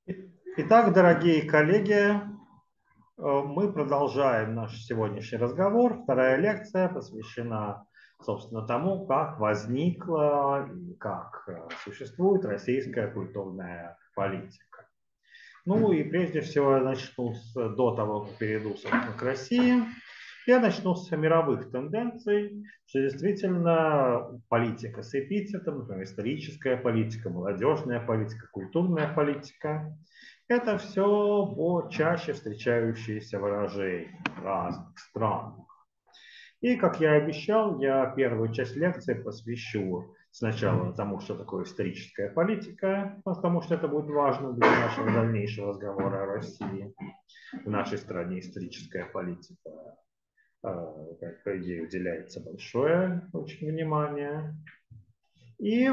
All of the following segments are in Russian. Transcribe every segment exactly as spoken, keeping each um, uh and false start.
Итак, дорогие коллеги, э, мы продолжаем наш сегодняшний разговор. Вторая лекция посвящена, собственно, тому, как возникла и как э, существует российская культурная политика. Ну и прежде всего я начну с, до того, как перейду, собственно, к России, я начну с мировых тенденций, что действительно политика с эпитетом, например, историческая политика, молодежная политика, культурная политика, это все чаще встречающиеся выражения в разных странах. И, как я и обещал, я первую часть лекции посвящу сначала тому, что такое историческая политика, потому что это будет важно для нашего дальнейшего разговора о России. В нашей стране историческая политика, как по идее, уделяется большое очень внимание. И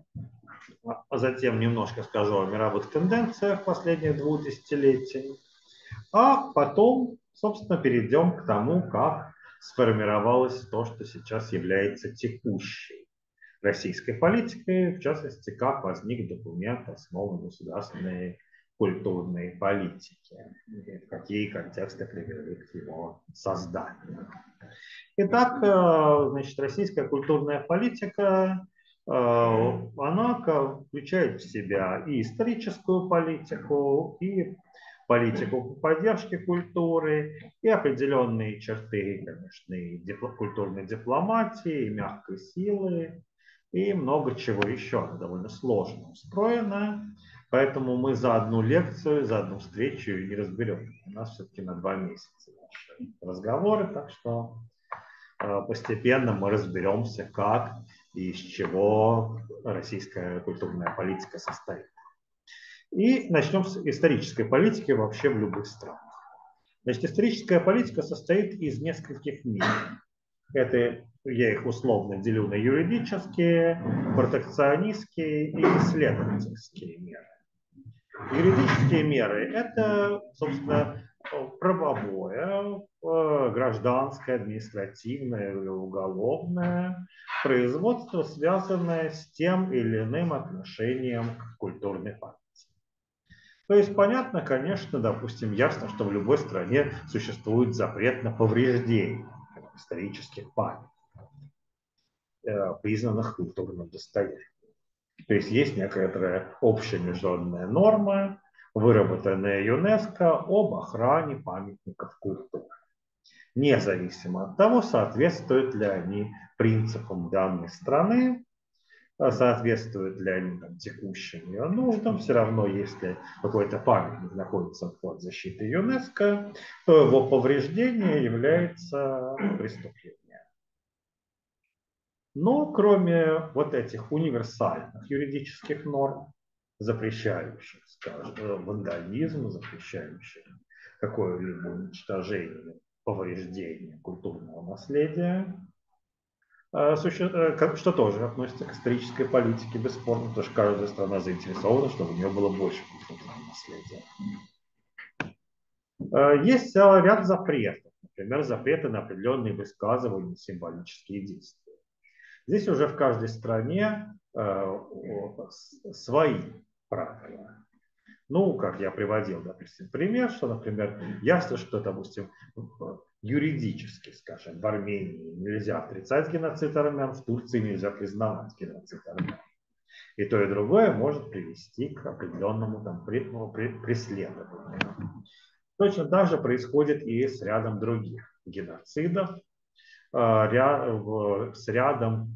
а затем немножко скажу о мировых тенденциях последних двух десятилетий. А потом, собственно, перейдем к тому, как сформировалось то, что сейчас является текущей российской политикой, в частности, как возник документ основы государственной культурной политики, и какие контексты привели к его созданию. Итак, э, значит, российская культурная политика, э, она включает в себя и историческую политику, и политику по поддержке культуры, и определенные черты, конечно, и дипло- культурной дипломатии, и мягкой силы, и много чего еще. Она довольно сложно устроена, поэтому мы за одну лекцию, за одну встречу не разберем. У нас все-таки на два месяца наши разговоры, так что постепенно мы разберемся, как и из чего российская культурная политика состоит. И начнем с исторической политики вообще в любых странах. Значит, историческая политика состоит из нескольких мер. Это я их условно делю на юридические, протекционистские и исследовательские меры. Юридические меры – это, собственно, правовое, гражданское, административное или уголовное производство, связанное с тем или иным отношением к культурной памяти. То есть понятно, конечно, допустим, ясно, что в любой стране существует запрет на повреждение исторических памяток, признанных культурным достоянием. То есть есть некоторая общая международная норма, выработанная ЮНЕСКО об охране памятников культуры. Независимо от того, соответствуют ли они принципам данной страны, соответствуют ли они там, текущим ее нуждам, все равно, если какой-то памятник находится под защитой ЮНЕСКО, то его повреждение является преступлением. Но кроме вот этих универсальных юридических норм, запрещающих, скажем, вандализм, запрещающих какое-либо уничтожение, повреждение культурного наследия, что тоже относится к исторической политике, бесспорно, потому что каждая страна заинтересована, чтобы у нее было больше культурного наследия. Есть ряд запретов, например, запреты на определенные высказывания, символические действия. Здесь уже в каждой стране э, свои правила. Ну, как я приводил, допустим, пример, что, например, ясно, что, допустим, юридически, скажем, в Армении нельзя отрицать геноцид армян, в Турции нельзя признавать геноцид армян. И то, и другое может привести к определенному там, преследованию. Точно так же происходит и с рядом других геноцидов, с рядом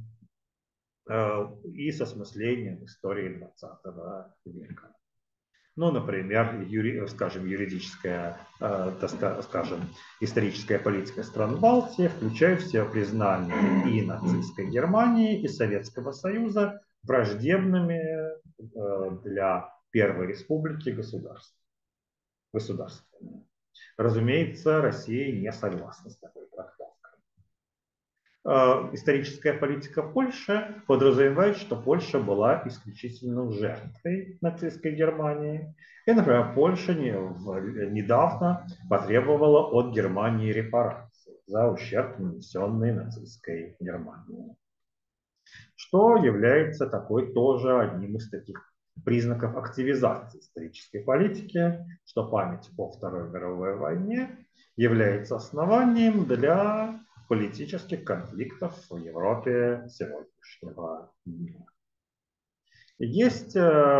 и с осмыслением истории двадцатого века. Ну, например, юри, скажем, юридическая, скажем, историческая политика стран Балтии включает в себя признание и нацистской Германии, и Советского Союза враждебными для Первой Республики государств, государствами. Разумеется, Россия не согласна с такой трактовкой. Историческая политика Польши подразумевает, что Польша была исключительно жертвой нацистской Германии. И, например, Польша недавно потребовала от Германии репараций за ущерб, нанесенный нацистской Германии. Что является такой тоже одним из таких признаков активизации исторической политики, что память о Второй мировой войне является основанием для политических конфликтов в Европе сегодняшнего дня. Есть,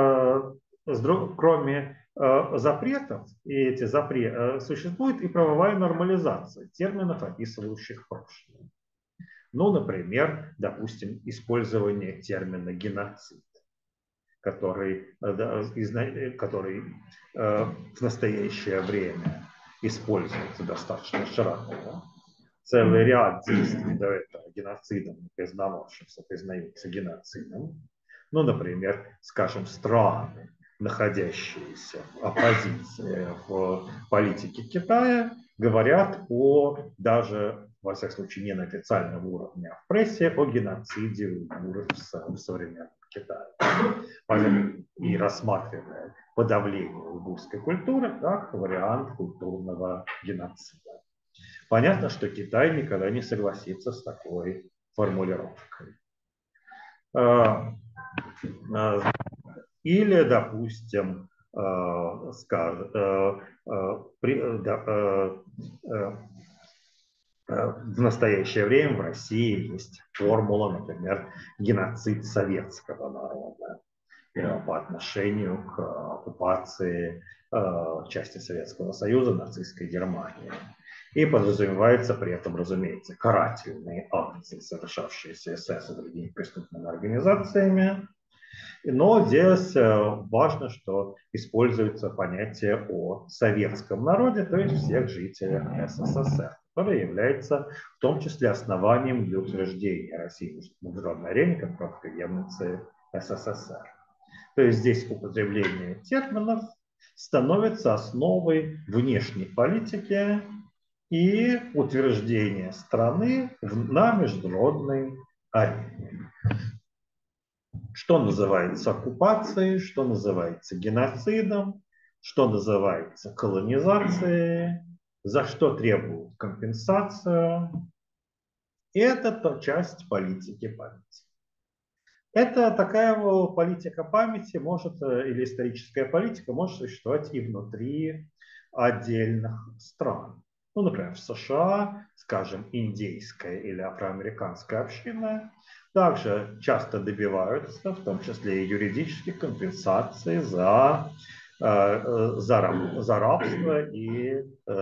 кроме запретов, и эти запреты, существует и правовая нормализация терминов, описывающих прошлое. Ну, например, допустим, использование термина геноцид, который, который в настоящее время используется достаточно широко. Целый ряд действий до этого геноцидом не признававшихся признаются геноцидом. Ну, например, скажем, страны, находящиеся в оппозиции в политике Китая, говорят о, даже, во всяком случае, не на официальном уровне, а в прессе, о геноциде уйгуров в современном Китае. И рассматривая подавление уйгурской культуры как вариант культурного геноцида. Понятно, что Китай никогда не согласится с такой формулировкой. Или, допустим, скажем, в настоящее время в России есть формула, например, геноцид советского народа по отношению к оккупации части Советского Союза нацистской Германии. И подразумевается при этом, разумеется, карательные акции, совершавшиеся эс эс и другими преступными организациями. Но здесь важно, что используется понятие о советском народе, то есть всех жителях эс эс эс эр, которое является в том числе основанием для утверждения России в международной арене как правопреемницы эс эс эс эр. То есть здесь употребление терминов становится основой внешней политики и утверждения страны на международной арене. Что называется оккупацией, что называется геноцидом, что называется колонизацией, за что требуют компенсацию. И это часть политики памяти. Это такая политика памяти может, или историческая политика может существовать и внутри отдельных стран. Ну, например, в США, скажем, индейская или афроамериканская община также часто добиваются, в том числе и юридических компенсаций за, за, за рабство и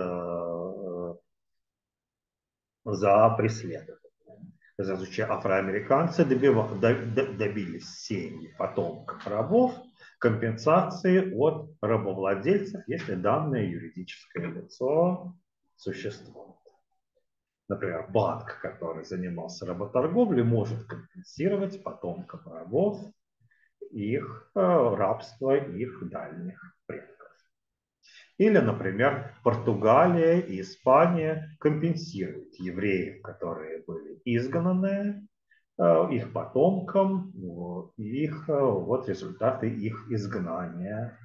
за преследование. В случае афроамериканцы добились семьи потомков рабов компенсации от рабовладельцев, если данное юридическое лицо существует. Например, банк, который занимался работорговлей, может компенсировать потомкам рабов их рабство их дальних предков. Или, например, Португалия и Испания компенсируют евреев, которые были изгнаны, их потомкам, их, вот результаты их изгнания.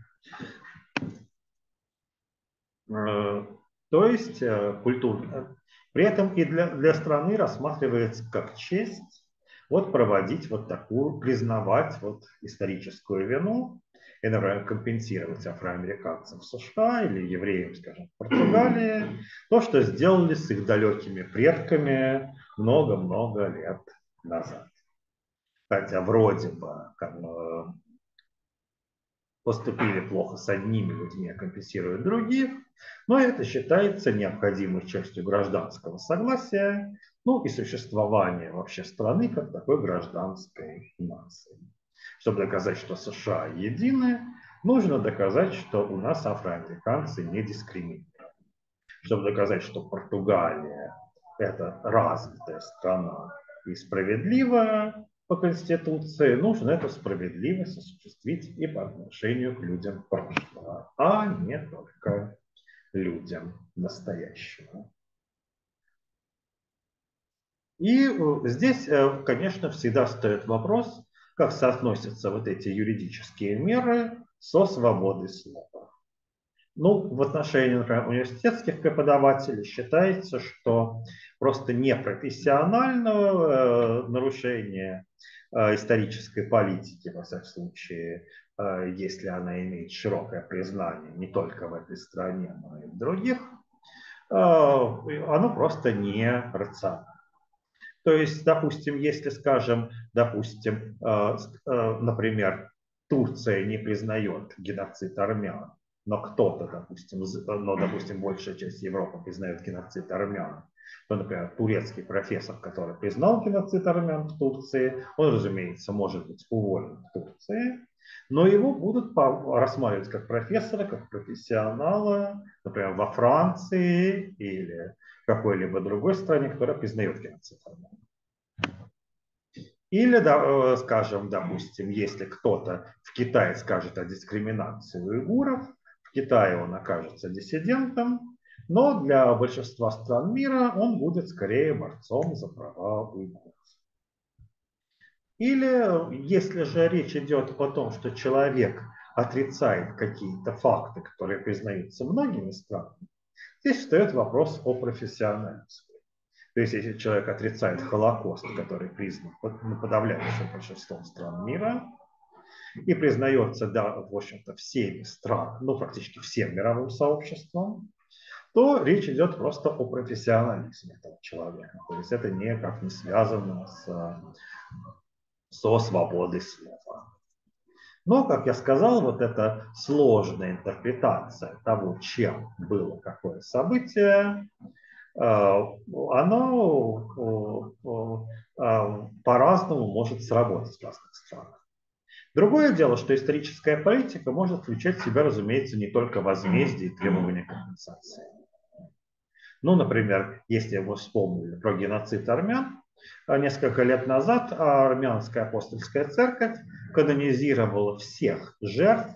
То есть культура. При этом и для, для страны рассматривается как честь вот проводить вот такую, признавать вот историческую вину и, например, компенсировать афроамериканцам в США или евреям, скажем, в Португалии то, что сделали с их далекими предками много-много лет назад. Хотя вроде бы как, поступили плохо с одними людьми, а компенсируют других, но это считается необходимой частью гражданского согласия, ну и существования вообще страны как такой гражданской нации. Чтобы доказать, что США едины, нужно доказать, что у нас афроамериканцы не дискриминированы. Чтобы доказать, что Португалия – это развитая страна и справедливая по Конституции, нужно эту справедливость осуществить и по отношению к людям прошлого, а не только людям настоящего. И здесь, конечно, всегда стоит вопрос, как соотносятся вот эти юридические меры со свободой слова. Ну, в отношении, например, университетских преподавателей считается, что просто непрофессиональное нарушение исторической политики, во всяком случае, если она имеет широкое признание не только в этой стране, но и в других, оно просто не рационально. То есть, допустим, если, скажем, допустим, например, Турция не признает геноцид армян, но кто-то, допустим, но, допустим, большая часть Европы признает геноцид армян, то, например, турецкий профессор, который признал геноцид армян в Турции, он, разумеется, может быть уволен в Турции, но его будут рассматривать как профессора, как профессионала, например, во Франции или в какой-либо другой стране, которая признает геноцид армян. Или, скажем, допустим, если кто-то в Китае скажет о дискриминации уйгуров, в Китае он окажется диссидентом, но для большинства стран мира он будет скорее борцом за права уйгуров. Или если же речь идет о том, что человек отрицает какие-то факты, которые признаются многими странами, здесь встает вопрос о профессионализме. То есть, если человек отрицает Холокост, который признан подавляющим большинством стран мира, и признается, да, в общем-то, всеми странами, ну, практически всем мировым сообществом, то речь идет просто о профессионализме этого человека. То есть, это никак не связано с, со свободой слова. Но, как я сказал, вот эта сложная интерпретация того, чем было какое событие, оно по-разному может сработать в разных странах. Другое дело, что историческая политика может включать в себя, разумеется, не только возмездие и требования компенсации. Ну, например, если вы вспомнили про геноцид армян, несколько лет назад армянская апостольская церковь канонизировала всех жертв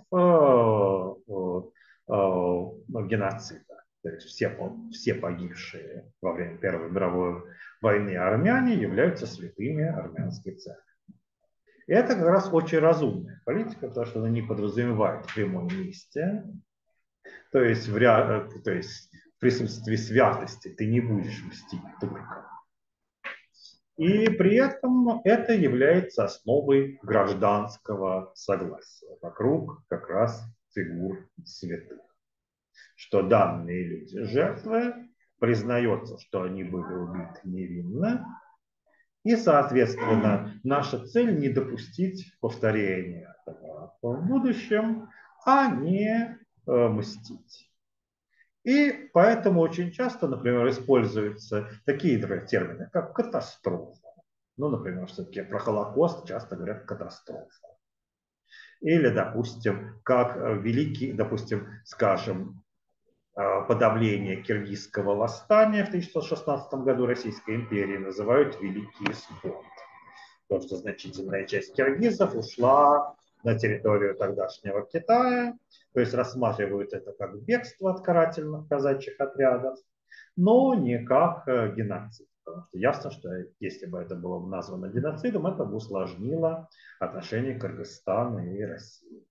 геноцида. То есть все, все погибшие во время Первой мировой войны армяне являются святыми армянской церкви. И это как раз очень разумная политика, потому что она не подразумевает прямой мести. То есть в, ря... то есть в присутствии святости ты не будешь мстить туркам. И при этом это является основой гражданского согласия вокруг как раз фигур святых. Что данные люди жертвы, признается, что они были убиты невинно, и, соответственно, наша цель не допустить повторения этого в будущем, а не э, мстить. И поэтому очень часто, например, используются такие термины, как катастрофа. Ну, например, все-таки про Холокост часто говорят катастрофа. Или, допустим, как великий, допустим, скажем, подавление киргизского восстания в тысяча девятьсот шестнадцатом году Российской империи называют Великий Исход. Потому что значительная часть киргизов ушла на территорию тогдашнего Китая, то есть рассматривают это как бегство от карательных казачьих отрядов, но не как геноцид. Потому что ясно, что если бы это было названо геноцидом, это бы усложнило отношения Кыргызстана и России.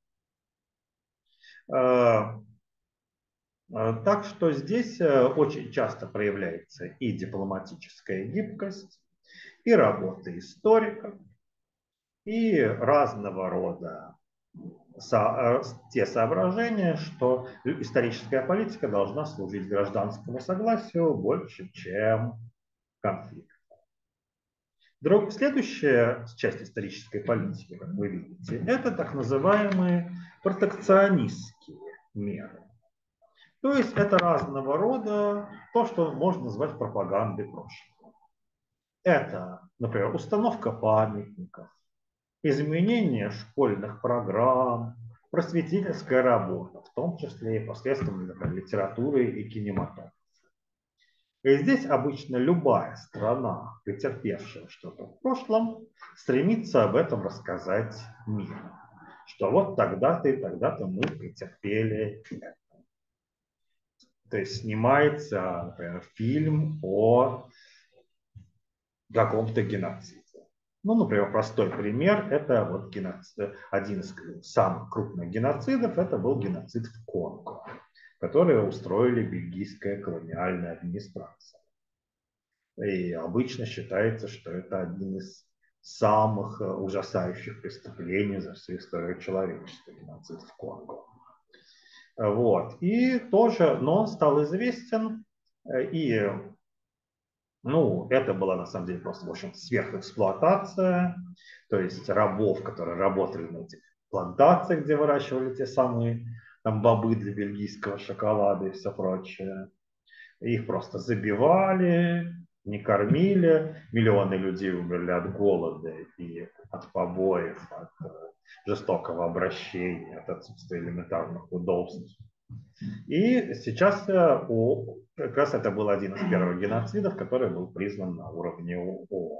Так что здесь очень часто проявляется и дипломатическая гибкость, и работа историков, и разного рода со, те соображения, что историческая политика должна служить гражданскому согласию больше, чем конфликту. Друг, следующая часть исторической политики, как вы видите, это так называемые протекционистские меры. То есть это разного рода то, что можно назвать пропагандой прошлого. Это, например, установка памятников, изменение школьных программ, просветительская работа, в том числе и посредством, например, литературы и кинематографа. И здесь обычно любая страна, претерпевшая что-то в прошлом, стремится об этом рассказать миру. Что вот тогда-то и тогда-то мы претерпели это. То есть снимается, например, фильм о каком-то геноциде. Ну, например, простой пример, это вот геноцид, один из самых крупных геноцидов, это был геноцид в Конго, который устроили бельгийская колониальная администрация. И обычно считается, что это один из самых ужасающих преступлений за всю историю человечества, геноцид в Конго. Вот. И тоже, но он стал известен, и ну, это была на самом деле просто, в общем, сверхэксплуатация, то есть рабов, которые работали на этих плантациях, где выращивали те самые там бобы для бельгийского шоколада и все прочее. Их просто забивали, не кормили, миллионы людей умерли от голода и от побоев, от жестокого обращения, от отсутствия элементарных удобств. И сейчас у, как раз это был один из первых геноцидов, который был признан на уровне ООН.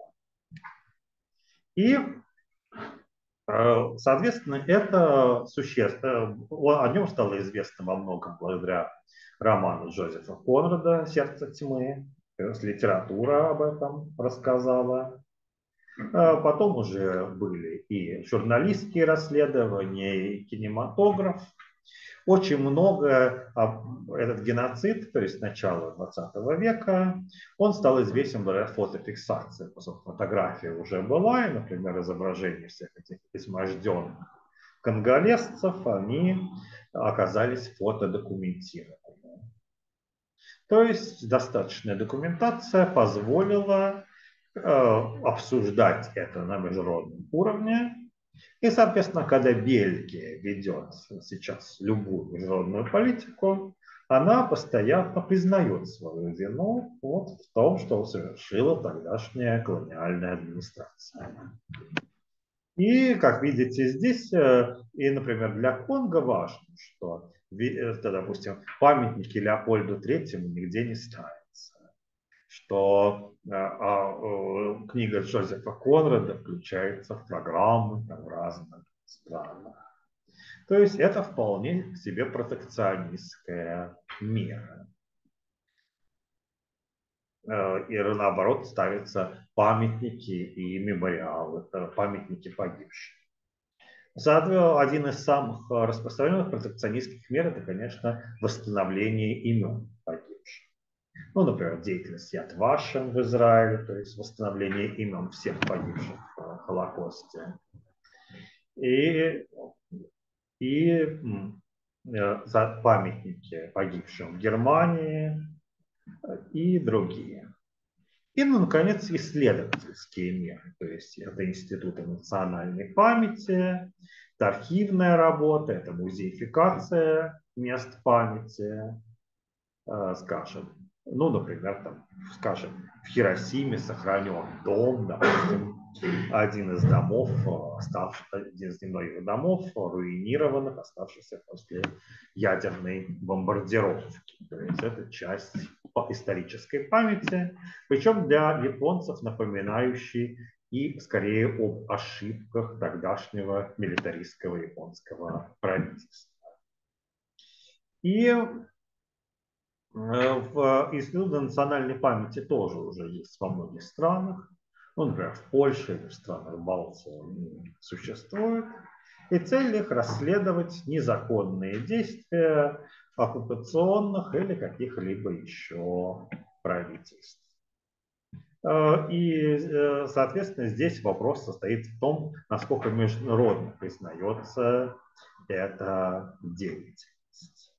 И, соответственно, это существенно, о нем стало известно во многом благодаря роману Джозефа Конрада «Сердце тьмы», литература об этом рассказала. Потом уже были и журналистские расследования, и кинематограф. Очень много этот геноцид, то есть начало двадцатого века, он стал известен благодаря фотофиксации. Фотография уже была, и, например, изображения всех этих изможденных конголезцев, они оказались фотодокументированы. То есть достаточная документация позволила э, обсуждать это на международном уровне. И, соответственно, когда Бельгия ведет сейчас любую международную политику, она постоянно признает свою вину вот в том, что совершила тогдашняя колониальная администрация. И, как видите здесь, и, например, для Конго важно, что, допустим, памятники Леопольду Третьему нигде не ставятся, что а, книга Джозефа Конрада включается в программы там, в разных странах. То есть это вполне к себе протекционистская мера. И наоборот ставятся памятники и мемориалы, памятники погибших. Соответственно, один из самых распространенных протекционистских мер – это, конечно, восстановление имен погибших. Ну, например, деятельность Яд Вашем в Израиле, то есть восстановление имен всех погибших в Холокосте. И, и за памятники погибшим в Германии и другие. И, ну, наконец, исследовательские меры, то есть это институты национальной памяти, это архивная работа, это музеификация мест памяти, скажем. Ну, например, там, скажем, в Хиросиме сохранен дом, допустим, один из домов, оставшийся, один из немногих домов, руинированных, оставшихся после ядерной бомбардировки. То есть это часть исторической памяти, причем для японцев напоминающий и скорее об ошибках тогдашнего милитаристского японского правительства. И в Институте национальной памяти тоже уже есть во многих странах. Ну, например, в Польше или в странах Балтии существует. И цель их расследовать незаконные действия оккупационных или каких-либо еще правительств. И, соответственно, здесь вопрос состоит в том, насколько международно признается эта деятельность.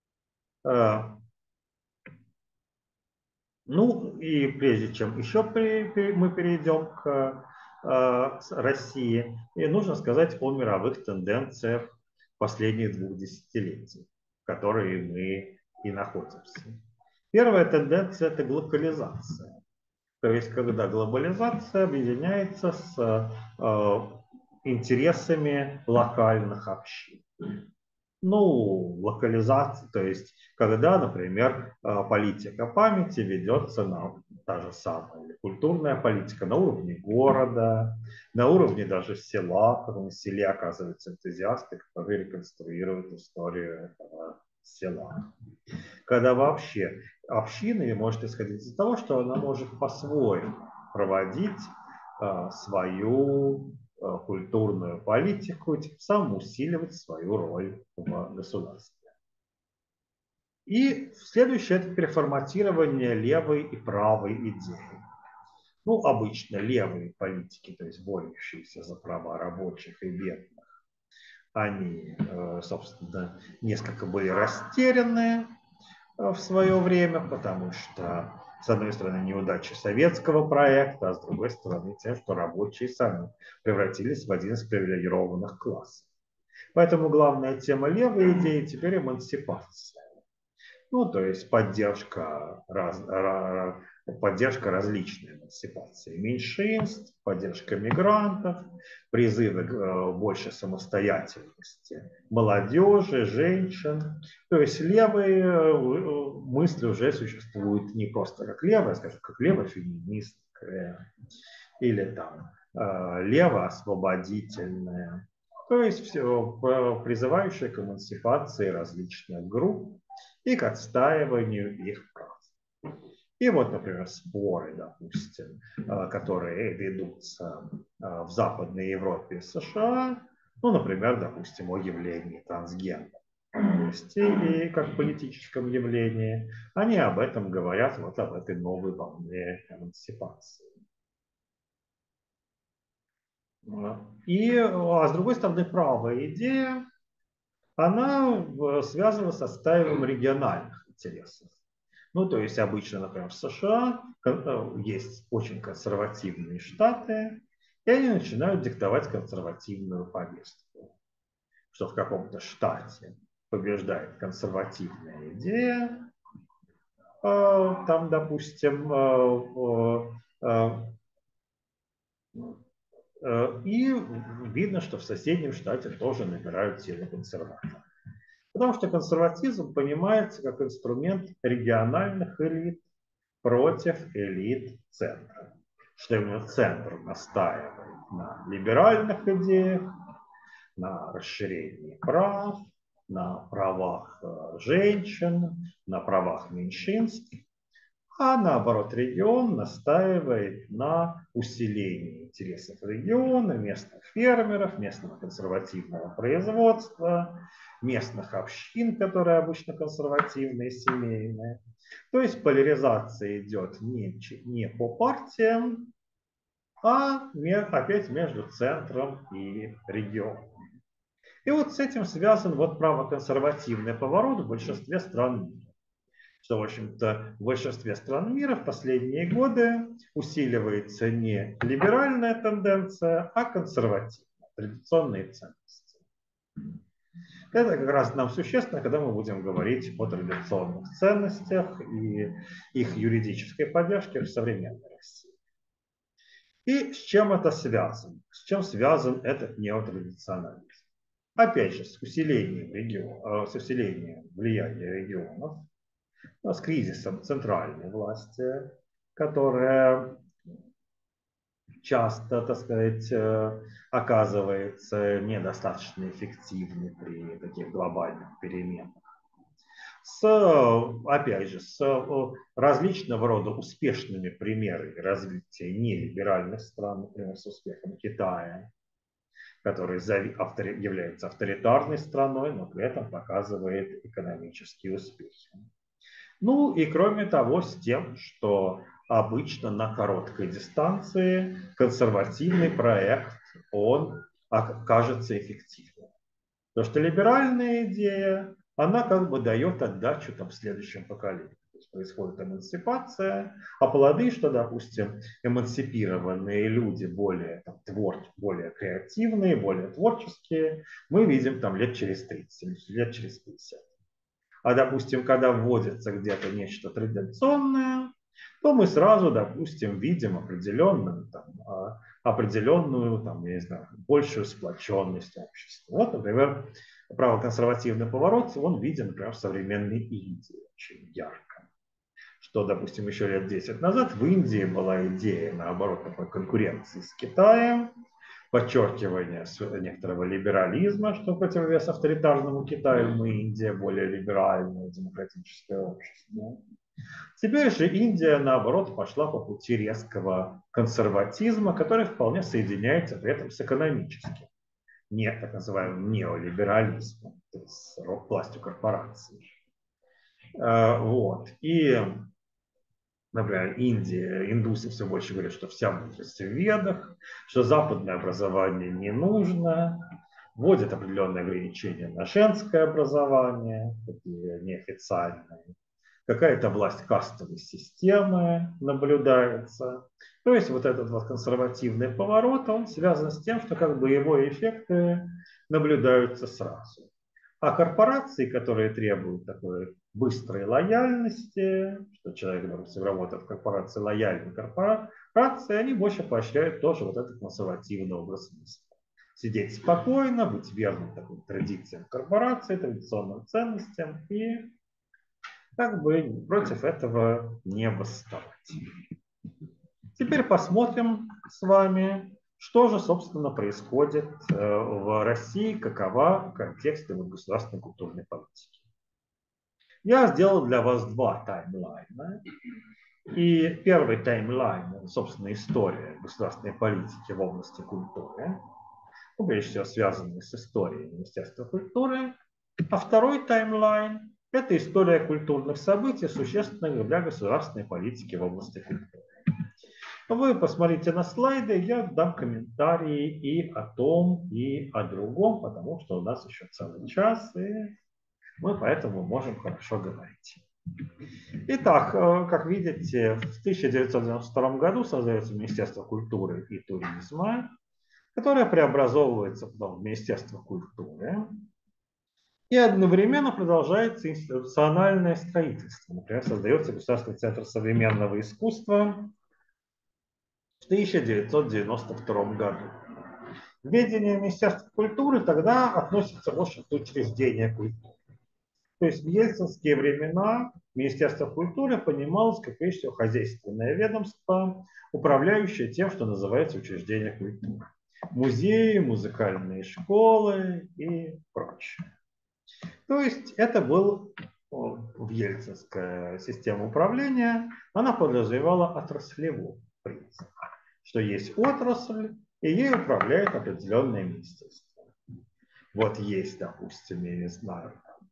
Ну и прежде чем еще мы перейдем к России, нужно сказать о мировых тенденциях последних двух десятилетий, в которые мы и находимся. Первая тенденция – это глокализация. То есть, когда глобализация объединяется с интересами локальных общин. Ну, локализация, то есть, когда, например, политика памяти ведется на та же самая культурная политика на уровне города, на уровне даже села, когда на селе оказываются энтузиасты, которые реконструируют историю этого села. Когда вообще община может исходить из того, что она может по-своему проводить свою культурную политику, тем самым усиливать свою роль в государстве. И следующее – это переформатирование левой и правой идеи. Ну, обычно левые политики, то есть борющиеся за права рабочих и бедных, они, собственно, несколько были растеряны в свое время, потому что, с одной стороны, неудачи советского проекта, а с другой стороны, тем, что рабочие сами превратились в один из привилегированных классов. Поэтому главная тема левой идеи теперь эмансипация. Ну, то есть поддержка, раз, поддержка различной эмансипации меньшинств, поддержка мигрантов, призывы к большей самостоятельности молодежи, женщин. То есть левые мысли уже существуют не просто как левая, скажем, как левофеминистская или там левоосвободительная. То есть все, призывающие к эмансипации различных групп и к отстаиванию их прав. И вот, например, споры, допустим, которые ведутся в Западной Европе и США, ну, например, допустим, о явлении трансгендерности и как политическом явлении, они об этом говорят, вот об этой новой волне эмансипации. И, а с другой стороны, правая идея, она связана с отстаиванием региональных интересов. Ну, то есть обычно, например, в США есть очень консервативные штаты, и они начинают диктовать консервативную повестку. Что в каком-то штате побеждает консервативная идея, там, допустим, и видно, что в соседнем штате тоже набирают силу консерваторов. Потому что консерватизм понимается как инструмент региональных элит против элит центра. Что именно центр настаивает на либеральных идеях, на расширении прав, на правах женщин, на правах меньшинств, а наоборот регион настаивает на усилении интересов региона, местных фермеров, местного консервативного производства, местных общин, которые обычно консервативные, семейные. То есть поляризация идет не, не по партиям, а опять между центром и регионом. И вот с этим связан вот правоконсервативный поворот в большинстве стран мира. Что, в общем-то, в большинстве стран мира в последние годы усиливается не либеральная тенденция, а консервативная, традиционные ценности. Это как раз нам существенно, когда мы будем говорить о традиционных ценностях и их юридической поддержке в современной России. И с чем это связано? С чем связан этот неотрадиционализм? Опять же, с усилением, регион, с усилением влияния регионов, с кризисом центральной власти, которая часто, так сказать, оказывается недостаточно эффективной при таких глобальных переменах. С, опять же, с различного рода успешными примерами развития нелиберальных стран, например, с успехом Китая, который является авторитарной страной, но при этом показывает экономические успехи. Ну и кроме того, с тем, что обычно на короткой дистанции консервативный проект, он окажется эффективным. Потому что либеральная идея, она как бы дает отдачу там следующему поколению. То есть происходит эмансипация, а плоды, что, допустим, эмансипированные люди более, там, твор, более креативные, более творческие, мы видим там лет через тридцать, лет через пятьдесят. А, допустим, когда вводится где-то нечто традиционное, то мы сразу, допустим, видим определенную, там, определенную там, я не знаю, большую сплоченность общества. Вот, например, правоконсервативный поворот, он виден, например, в современной Индии очень ярко. Что, допустим, еще лет десять назад в Индии была идея, наоборот, такой конкуренции с Китаем, подчеркивание некоторого либерализма, что противовес авторитарному Китаю, мы Индия более либеральное демократическое общество. Теперь же Индия, наоборот, пошла по пути резкого консерватизма, который вполне соединяется при этом с экономическим, не так называемым неолиберализмом, то есть с властью корпораций. Вот. И Например, Индия, индусы все больше говорят, что вся мудрость в ведах, что западное образование не нужно, вводят определенные ограничения на женское образование, такие неофициальные. Какая-то власть кастовой системы наблюдается. То есть вот этот вот консервативный поворот, он связан с тем, что как бы его эффекты наблюдаются сразу. А корпорации, которые требуют такой быстрой лояльности, что человек, допустим, работает в корпорации лояльной корпорации, они больше поощряют тоже вот этот консервативный образ мысли. Сидеть спокойно, быть верным таким традициям корпорации, традиционным ценностям и как бы против этого не восставать. Теперь посмотрим с вами, что же, собственно, происходит в России, какова контекст государственной культурной политики. Я сделал для вас два таймлайна. И первый таймлайн, собственно, история государственной политики в области культуры, ну, прежде всего связанный с историей Министерства культуры. А второй таймлайн – это история культурных событий, существенных для государственной политики в области культуры. Вы посмотрите на слайды, я дам комментарии и о том, и о другом, потому что у нас еще целый час, и мы поэтому можем хорошо говорить. Итак, как видите, в тысяча девятьсот девяносто втором году создается Министерство культуры и туризма, которое преобразовывается потом в Министерство культуры. И одновременно продолжается институциональное строительство. Например, создается Государственный центр современного искусства в тысяча девятьсот девяносто втором году. Ведение Министерства культуры тогда относится больше к учреждению культуры. То есть в ельцинские времена Министерство культуры понималось как, прежде всего, хозяйственное ведомство, управляющее тем, что называется учреждение культуры. Музеи, музыкальные школы и прочее. То есть это был в ельцинская система управления, она подразумевала отраслевой принцип, что есть отрасль, и ей управляет определенное министерство. Вот есть, допустим, я не знаю,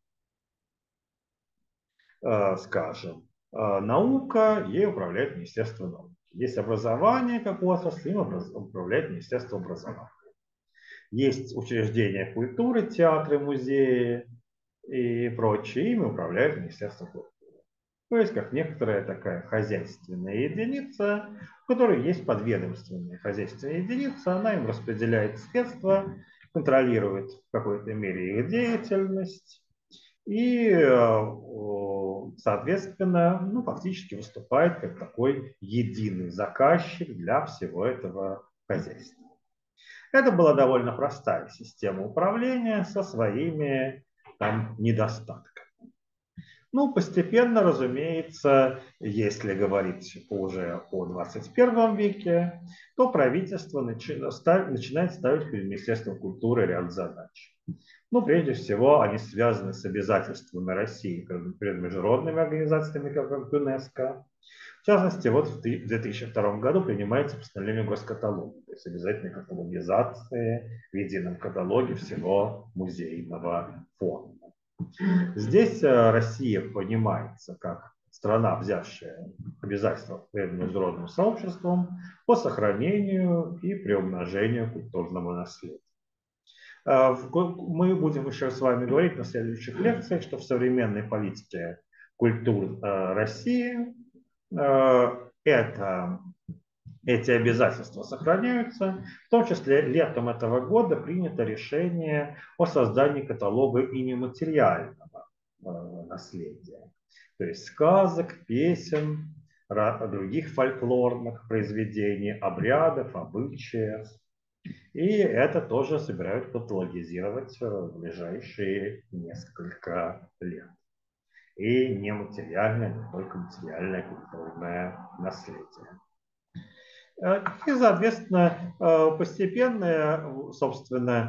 скажем, наука, ей управляет Министерство науки. Есть образование как отрасль, им управляет Министерство образования. Есть учреждения культуры, театры, музеи и прочие, ими управляет Министерство культуры. То есть как некоторая такая хозяйственная единица, в которой есть подведомственная хозяйственная единица, она им распределяет средства, контролирует в какой-то мере их деятельность и, соответственно, ну, фактически выступает как такой единый заказчик для всего этого хозяйства. Это была довольно простая система управления со своими там недостатками. Ну, постепенно, разумеется, если говорить уже о двадцать первом веке, то правительство начинает ставить перед Министерством культуры ряд задач. Ну, прежде всего, они связаны с обязательствами России перед международными организациями, как ЮНЕСКО. В частности, вот в две тысячи втором году принимается постановление госкаталога, то есть обязательной каталогизации в едином каталоге всего музейного фонда. Здесь Россия понимается как страна, взявшая обязательства перед международным сообществом по сохранению и приумножению культурного наследия. Мы будем еще с вами говорить на следующих лекциях, что в современной политике культур России это, эти обязательства сохраняются. В том числе летом этого года принято решение о создании каталога и нематериального наследия. То есть сказок, песен, других фольклорных произведений, обрядов, обычаев. И это тоже собирают каталогизировать в ближайшие несколько лет. И нематериальное, не только материальное культурное наследие. И, соответственно, постепенно, собственно,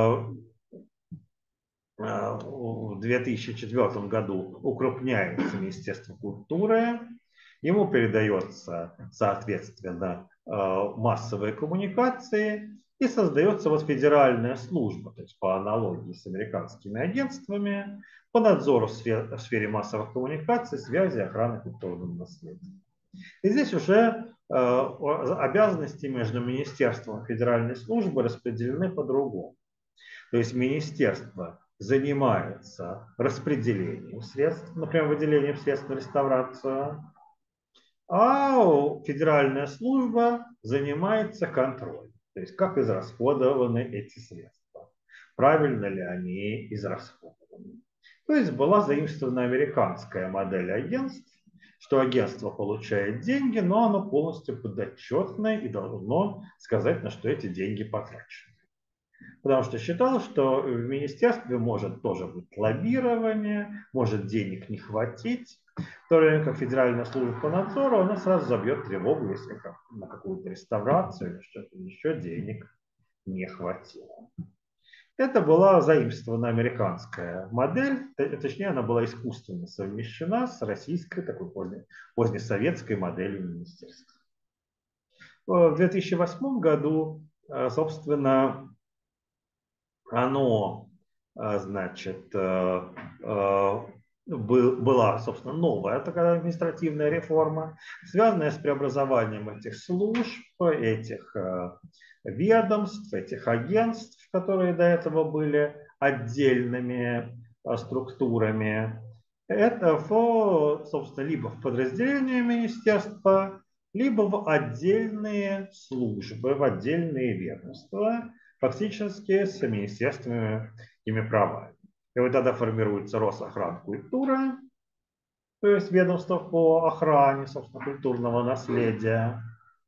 в две тысячи четвёртом году укрупняется Министерство культуры, ему передается, соответственно, массовые коммуникации и создается вот федеральная служба, то есть по аналогии с американскими агентствами, по надзору в сфере, в сфере массовых коммуникаций, связи, охраны культурного наследия. И здесь уже э, обязанности между Министерством и Федеральной службой распределены по-другому. То есть министерство занимается распределением средств, например, выделением средств на реставрацию, а федеральная служба занимается контролем. То есть как израсходованы эти средства, правильно ли они израсходованы. То есть была заимствована американская модель агентств, что агентство получает деньги, но оно полностью подотчетное и должно сказать, на что эти деньги потрачены. Потому что считал, что в министерстве может тоже быть лоббирование, может денег не хватить. В то время как Федеральная служба по надзору, она сразу забьет тревогу, если на какую-то реставрацию или что-то еще денег не хватило. Это была заимствована американская модель, точнее она была искусственно совмещена с российской, такой поздней, позднесоветской моделью министерства. В две тысячи восьмом году, собственно, оно, значит, была, собственно, новая такая административная реформа, связанная с преобразованием этих служб, этих ведомств, этих агентств, которые до этого были отдельными структурами. Это, в, собственно, либо в подразделение министерства, либо в отдельные службы, в отдельные ведомства, фактически с министерственными правами. И вот тогда формируется Росохранкультура, то есть ведомство по охране, собственно, культурного наследия,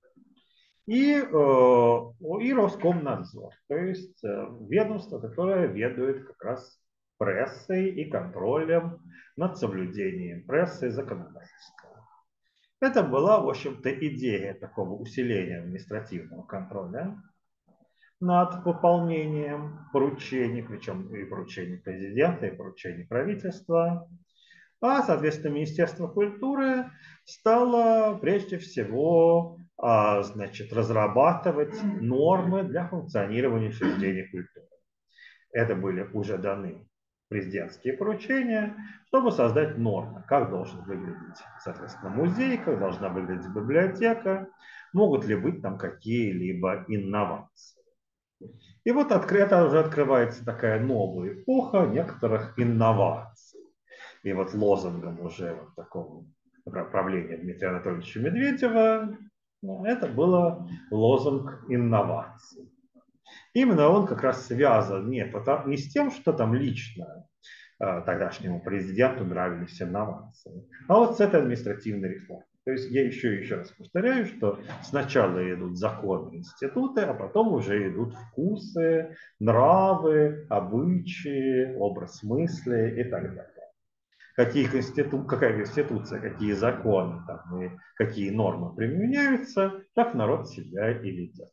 и, э, и Роскомнадзор, то есть э, ведомство, которое ведает как раз прессой и контролем над соблюдением прессы и законодательства. Это была, в общем-то, идея такого усиления административного контроля над выполнением поручений, причем и поручений президента, и поручений правительства. А, соответственно, Министерство культуры стало прежде всего а, значит, разрабатывать нормы для функционирования учреждений культуры. Это были уже даны президентские поручения, чтобы создать нормы, как должен выглядеть, соответственно, музей, как должна выглядеть библиотека, могут ли быть там какие-либо инновации. И вот открыто уже открывается такая новая эпоха некоторых инноваций. И вот лозунгом уже вот такого правления Дмитрия Анатольевича Медведева это было лозунг инноваций. Именно он как раз связан не, потому, не с тем, что там лично э, тогдашнему президенту нравились инновации, а вот с этой административной реформой. То есть я еще и еще раз повторяю, что сначала идут законы, институты, а потом уже идут вкусы, нравы, обычаи, образ мысли и так далее. Какие конститу... Какая конституция, какие законы там, и какие нормы применяются, так народ себя и ведет.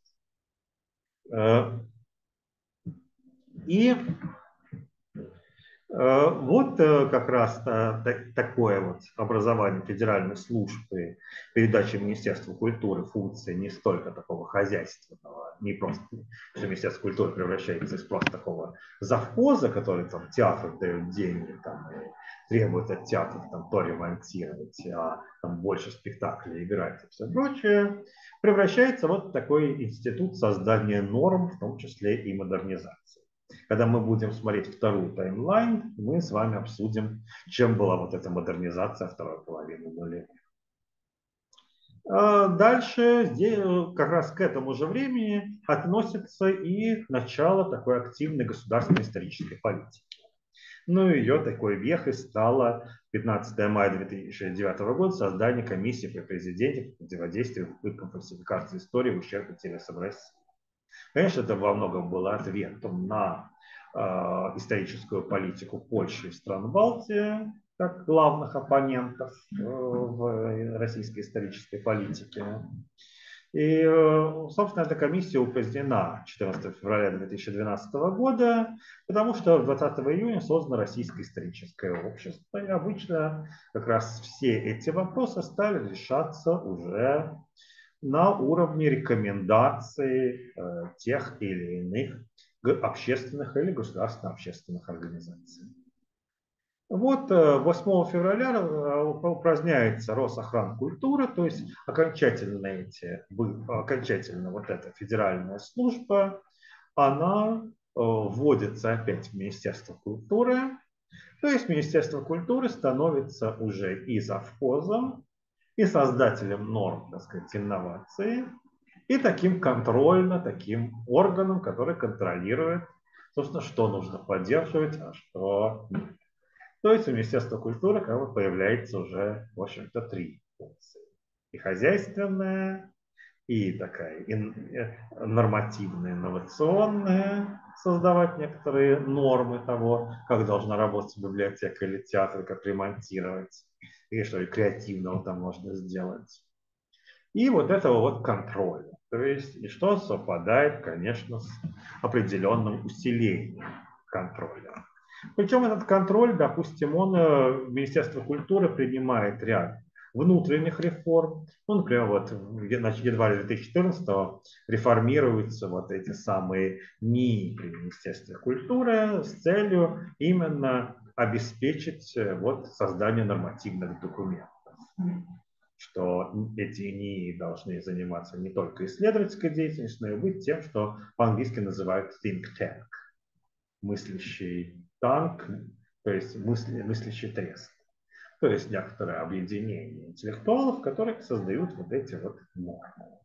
И вот как раз такое вот образование федеральной службы, передача Министерству культуры функции не столько такого хозяйственного, не просто, что Министерство культуры превращается из просто такого завхоза, который там театр дает деньги там, и требует от театра там, то ремонтировать, а там больше спектаклей играть и все прочее, превращается вот в такой институт создания норм, в том числе и модернизации. Когда мы будем смотреть вторую таймлайн, мы с вами обсудим, чем была вот эта модернизация второй половины нулевых. Дальше, здесь, как раз к этому же времени, относится и начало такой активной государственной исторической политики. Ну, ее такой вехой стало пятнадцатого мая две тысячи девятого года создание комиссии при президенте по противодействию попыткам фальсификации истории в ущерб интересам России. Конечно, это во многом было ответом на э, историческую политику Польши и стран Балтии, как главных оппонентов э, в российской исторической политике. И, э, собственно, эта комиссия упразднена четырнадцатого февраля две тысячи двенадцатого года, потому что двадцатого июня создано Российское историческое общество. И обычно как раз все эти вопросы стали решаться уже на уровне рекомендаций э, тех или иных общественных или государственно-общественных организаций. Вот восьмого февраля упраздняется Росохранкультура, то есть окончательно, эти, окончательно вот эта федеральная служба, она вводится опять в Министерство культуры. То есть Министерство культуры становится уже и завхозом, и создателем норм, так сказать, инноваций, и таким контрольно, таким органом, который контролирует, собственно, что нужно поддерживать, а что нет. То есть у Министерства культуры как бы появляется уже, в общем-то, три функции. И хозяйственная, и такая и нормативная, инновационная, создавать некоторые нормы того, как должна работать библиотека или театр, как ремонтировать, и что креативного там можно сделать. И вот этого вот контроля. То есть, и что совпадает, конечно, с определенным усилением контроля. Причем этот контроль, допустим, он, Министерство культуры принимает ряд внутренних реформ. Ну, например, вот в январе две тысячи четырнадцатого реформируются вот эти самые НИИ при Министерстве культуры с целью именно обеспечить вот создание нормативных документов. Что эти НИИ должны заниматься не только исследовательской деятельностью, но и быть тем, что по-английски называют think tank, мыслящий танк, то есть мысли, мыслящий трест. То есть некоторое объединение интеллектуалов, которые создают вот эти вот нормы.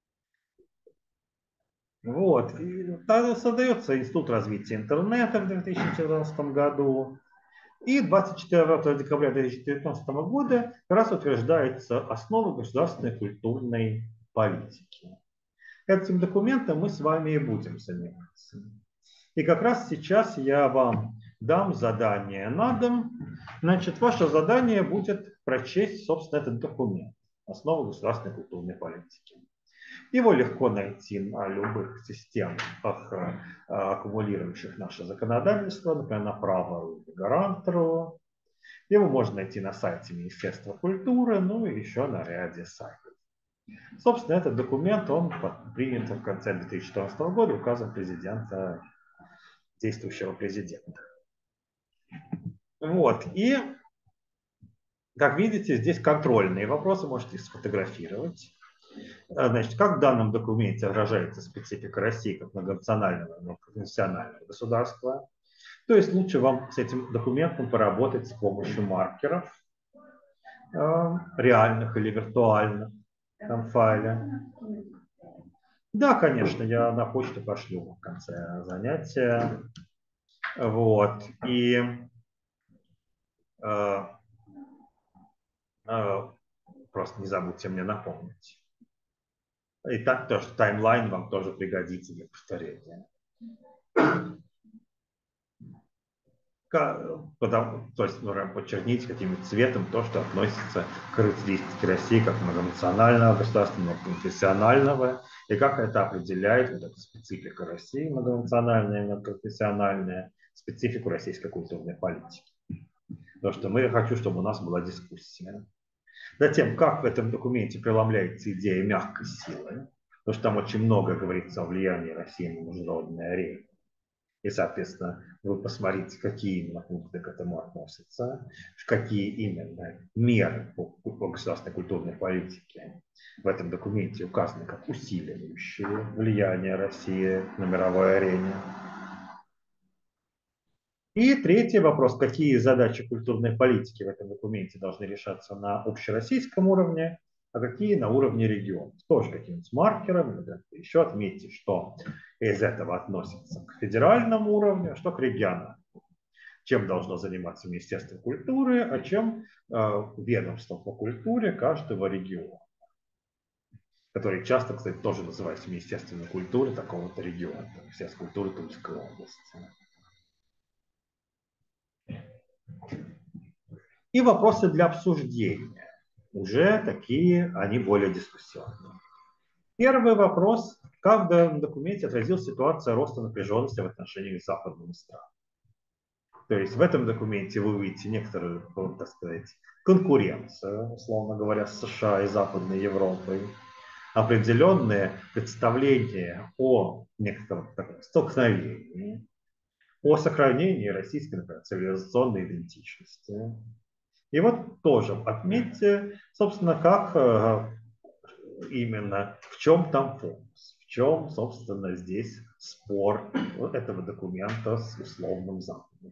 Вот. И создается Институт развития интернета в две тысячи четырнадцатом году. И двадцать четвёртого декабря две тысячи девятнадцатого года как раз утверждается основа государственной культурной политики. Этим документом мы с вами и будем заниматься. И как раз сейчас я вам дам задание на дом. Значит, ваше задание будет прочесть, собственно, этот документ «Основа государственной культурной политики». Его легко найти на любых системах, аккумулирующих наше законодательство, например, на право гарантеру. Его можно найти на сайте Министерства культуры, ну и еще на ряде сайтов. Собственно, этот документ, он принят в конце две тысячи четырнадцатого года указом президента, действующего президента. Вот, и, как видите, здесь контрольные вопросы, можете их сфотографировать. Значит, как в данном документе отражается специфика России как многонационального, многоконфессионального государства. То есть лучше вам с этим документом поработать с помощью маркеров, реальных или виртуальных, там, в файле. Да, конечно, я на почту пошлю в конце занятия. Вот. И э, э, просто не забудьте мне напомнить. И так то, что таймлайн вам тоже пригодится для повторения. Потому, то есть нужно подчеркнуть каким-нибудь цветом то, что относится к характеристике России как многонационального государства, многоконфессионального, и как это определяет вот эта специфика России, многонациональная и многоконфессиональная, специфику российской культурной политики. Потому что мы хочу, чтобы у нас была дискуссия. Затем, как в этом документе преломляется идея мягкой силы, потому что там очень много говорится о влиянии России на международной арене. И, соответственно, вы посмотрите, какие именно пункты к этому относятся, какие именно меры по, по государственной культурной политике в этом документе указаны как усиливающие влияние России на мировой арене. И третий вопрос, какие задачи культурной политики в этом документе должны решаться на общероссийском уровне, а какие на уровне регионов. Тоже каким-нибудь маркером. Еще отметьте, что из этого относится к федеральному уровню, а что к регионам. Чем должно заниматься Министерство культуры, а чем э, ведомство по культуре каждого региона, который часто, кстати, тоже называется Министерством культуры такого-то региона, Министерство культуры Тульской области. И вопросы для обсуждения. Уже такие, они более дискуссионные. Первый вопрос. Как в данном документе отразилась ситуация роста напряженности в отношениях с западными странами? То есть в этом документе вы увидите некоторую, так сказать, конкуренцию, условно говоря, с США и Западной Европой, определенные представления о некотором таком столкновении, о сохранении российской, например, цивилизационной идентичности. И вот тоже отметьте, собственно, как именно, в чем там фокус, в чем, собственно, здесь спор вот этого документа с условным Западом.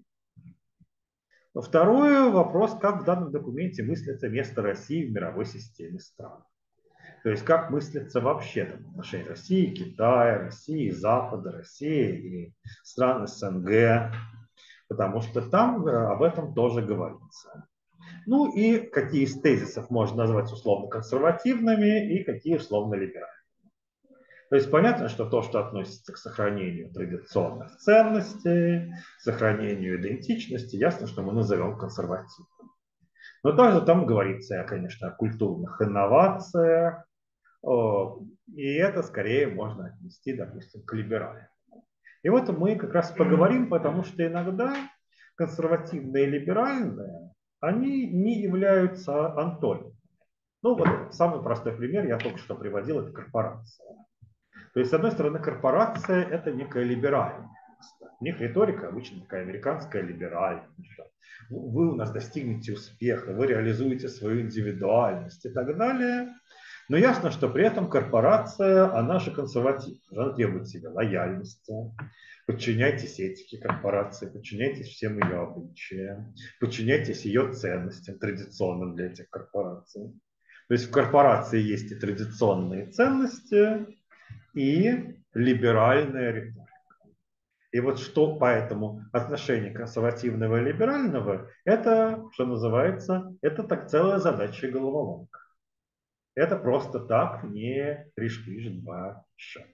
Второй вопрос, как в данном документе мыслится место России в мировой системе стран. То есть как мыслится вообще там, отношения России, Китая, России, Запада, России и стран СНГ, потому что там об этом тоже говорится. Ну и какие из тезисов можно назвать условно консервативными и какие условно либеральными. То есть понятно, что то, что относится к сохранению традиционных ценностей, сохранению идентичности, ясно, что мы назовем консервативным. Но также там говорится, конечно, о культурных инновациях, и это скорее можно отнести, допустим, к либеральному. И вот мы как раз поговорим, потому что иногда консервативные и либеральные, они не являются антонимами. Ну вот самый простой пример я только что приводил, это корпорация. То есть, с одной стороны, корпорация – это некая либеральная. У них риторика обычно такая американская либеральная. Вы у нас достигнете успеха, вы реализуете свою индивидуальность и так далее. Но ясно, что при этом корпорация, она же консервативная. Она требует себе лояльности. Подчиняйтесь этике корпорации, подчиняйтесь всем ее обычаям, подчиняйтесь ее ценностям, традиционным для этих корпораций. То есть в корпорации есть и традиционные ценности, и либеральная риторика. И вот что поэтому отношение консервативного и либерального, это, что называется, это так целая задача головоломка. Это просто так не решишь два счета.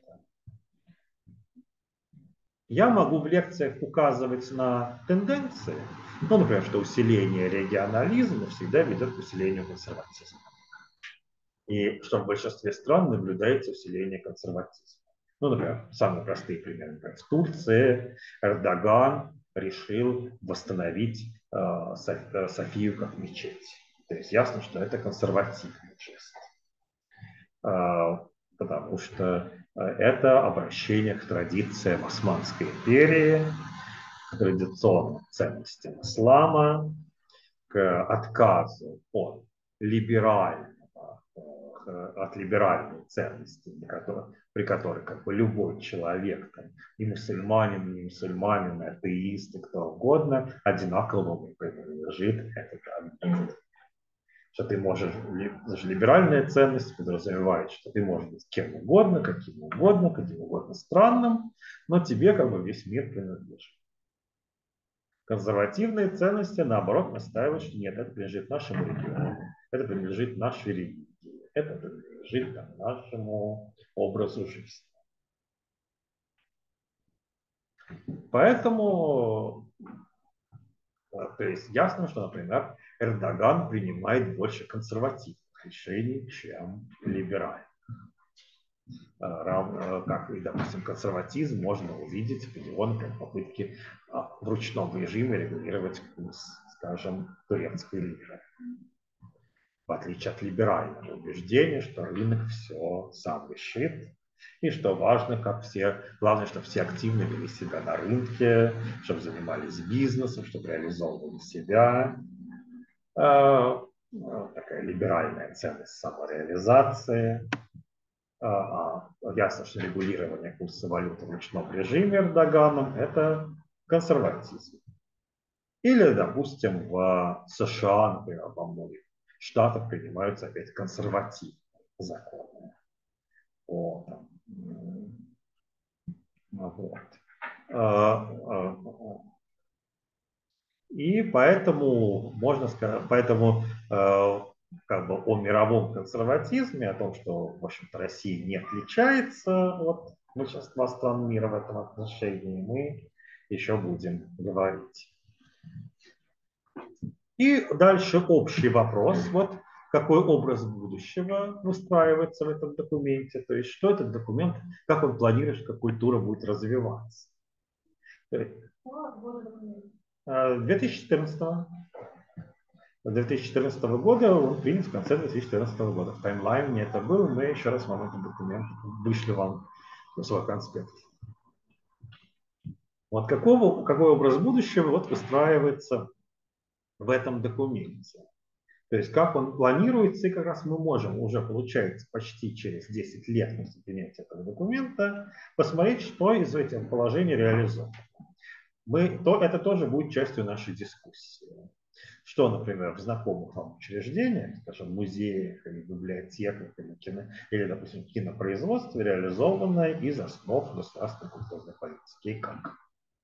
Я могу в лекциях указывать на тенденции, ну, например, что усиление регионализма всегда ведет к усилению консерватизма. И что в большинстве стран наблюдается усиление консерватизма. Ну, например, самые простые примеры. Например, в Турции Эрдоган решил восстановить э, Софию как мечеть. То есть ясно, что это консервативный жест. Э, потому что это обращение к традициям Османской империи, к традиционным ценностям ислама, к отказу от либерального от либеральной ценности, при которой как бы любой человек, там, и мусульманин, и мусульманин, и атеист, и кто угодно, одинаково принадлежит этот объект. Что ты можешь, даже либеральная ценность подразумевает, что ты можешь быть кем угодно, каким угодно, каким угодно странным, но тебе как бы весь мир принадлежит. Консервативные ценности, наоборот, настаивают, что нет, это принадлежит нашему региону, это принадлежит нашей религии, это принадлежит там, нашему образу жизни. Поэтому, то есть ясно, что, например, Эрдоган принимает больше консервативных решений, чем либеральных. Равно как и, допустим, консерватизм можно увидеть в его, например, попытке в ручном режиме регулировать курс, скажем, турецкой лиры. В отличие от либерального убеждения, что рынок все сам решит, и что важно, как все, главное, чтобы все активно вели себя на рынке, чтобы занимались бизнесом, чтобы реализовывали себя. Такая либеральная ценность самореализации. Ясно, что регулирование курса валюты в ручном режиме Эрдоганом – это консерватизм. Или, допустим, в США, например, во многих штатах принимаются опять консервативные законы. О, вот. И поэтому можно сказать, поэтому как бы о мировом консерватизме, о том, что, в общем-то, Россия не отличается от большинства стран мира в этом отношении, мы еще будем говорить. И дальше общий вопрос, вот какой образ будущего выстраивается в этом документе, то есть что этот документ, как он планирует, что культура будет развиваться. две тысячи четырнадцатого. две тысячи четырнадцатого года он принят в конце две тысячи четырнадцатого года. В таймлайне это было, мы еще раз вам этот документ вышли вам в свой конспект. Вот какого, какой образ будущего вот выстраивается в этом документе. То есть как он планируется, и как раз мы можем уже, получается, почти через десять лет после принятия этого документа посмотреть, что из этих положений реализовано. Мы, то, это тоже будет частью нашей дискуссии. Что, например, в знакомых вам учреждениях, скажем, музеях или библиотеках, или, кино, или допустим, кинопроизводстве реализовано из основ государственной культурной политики и как.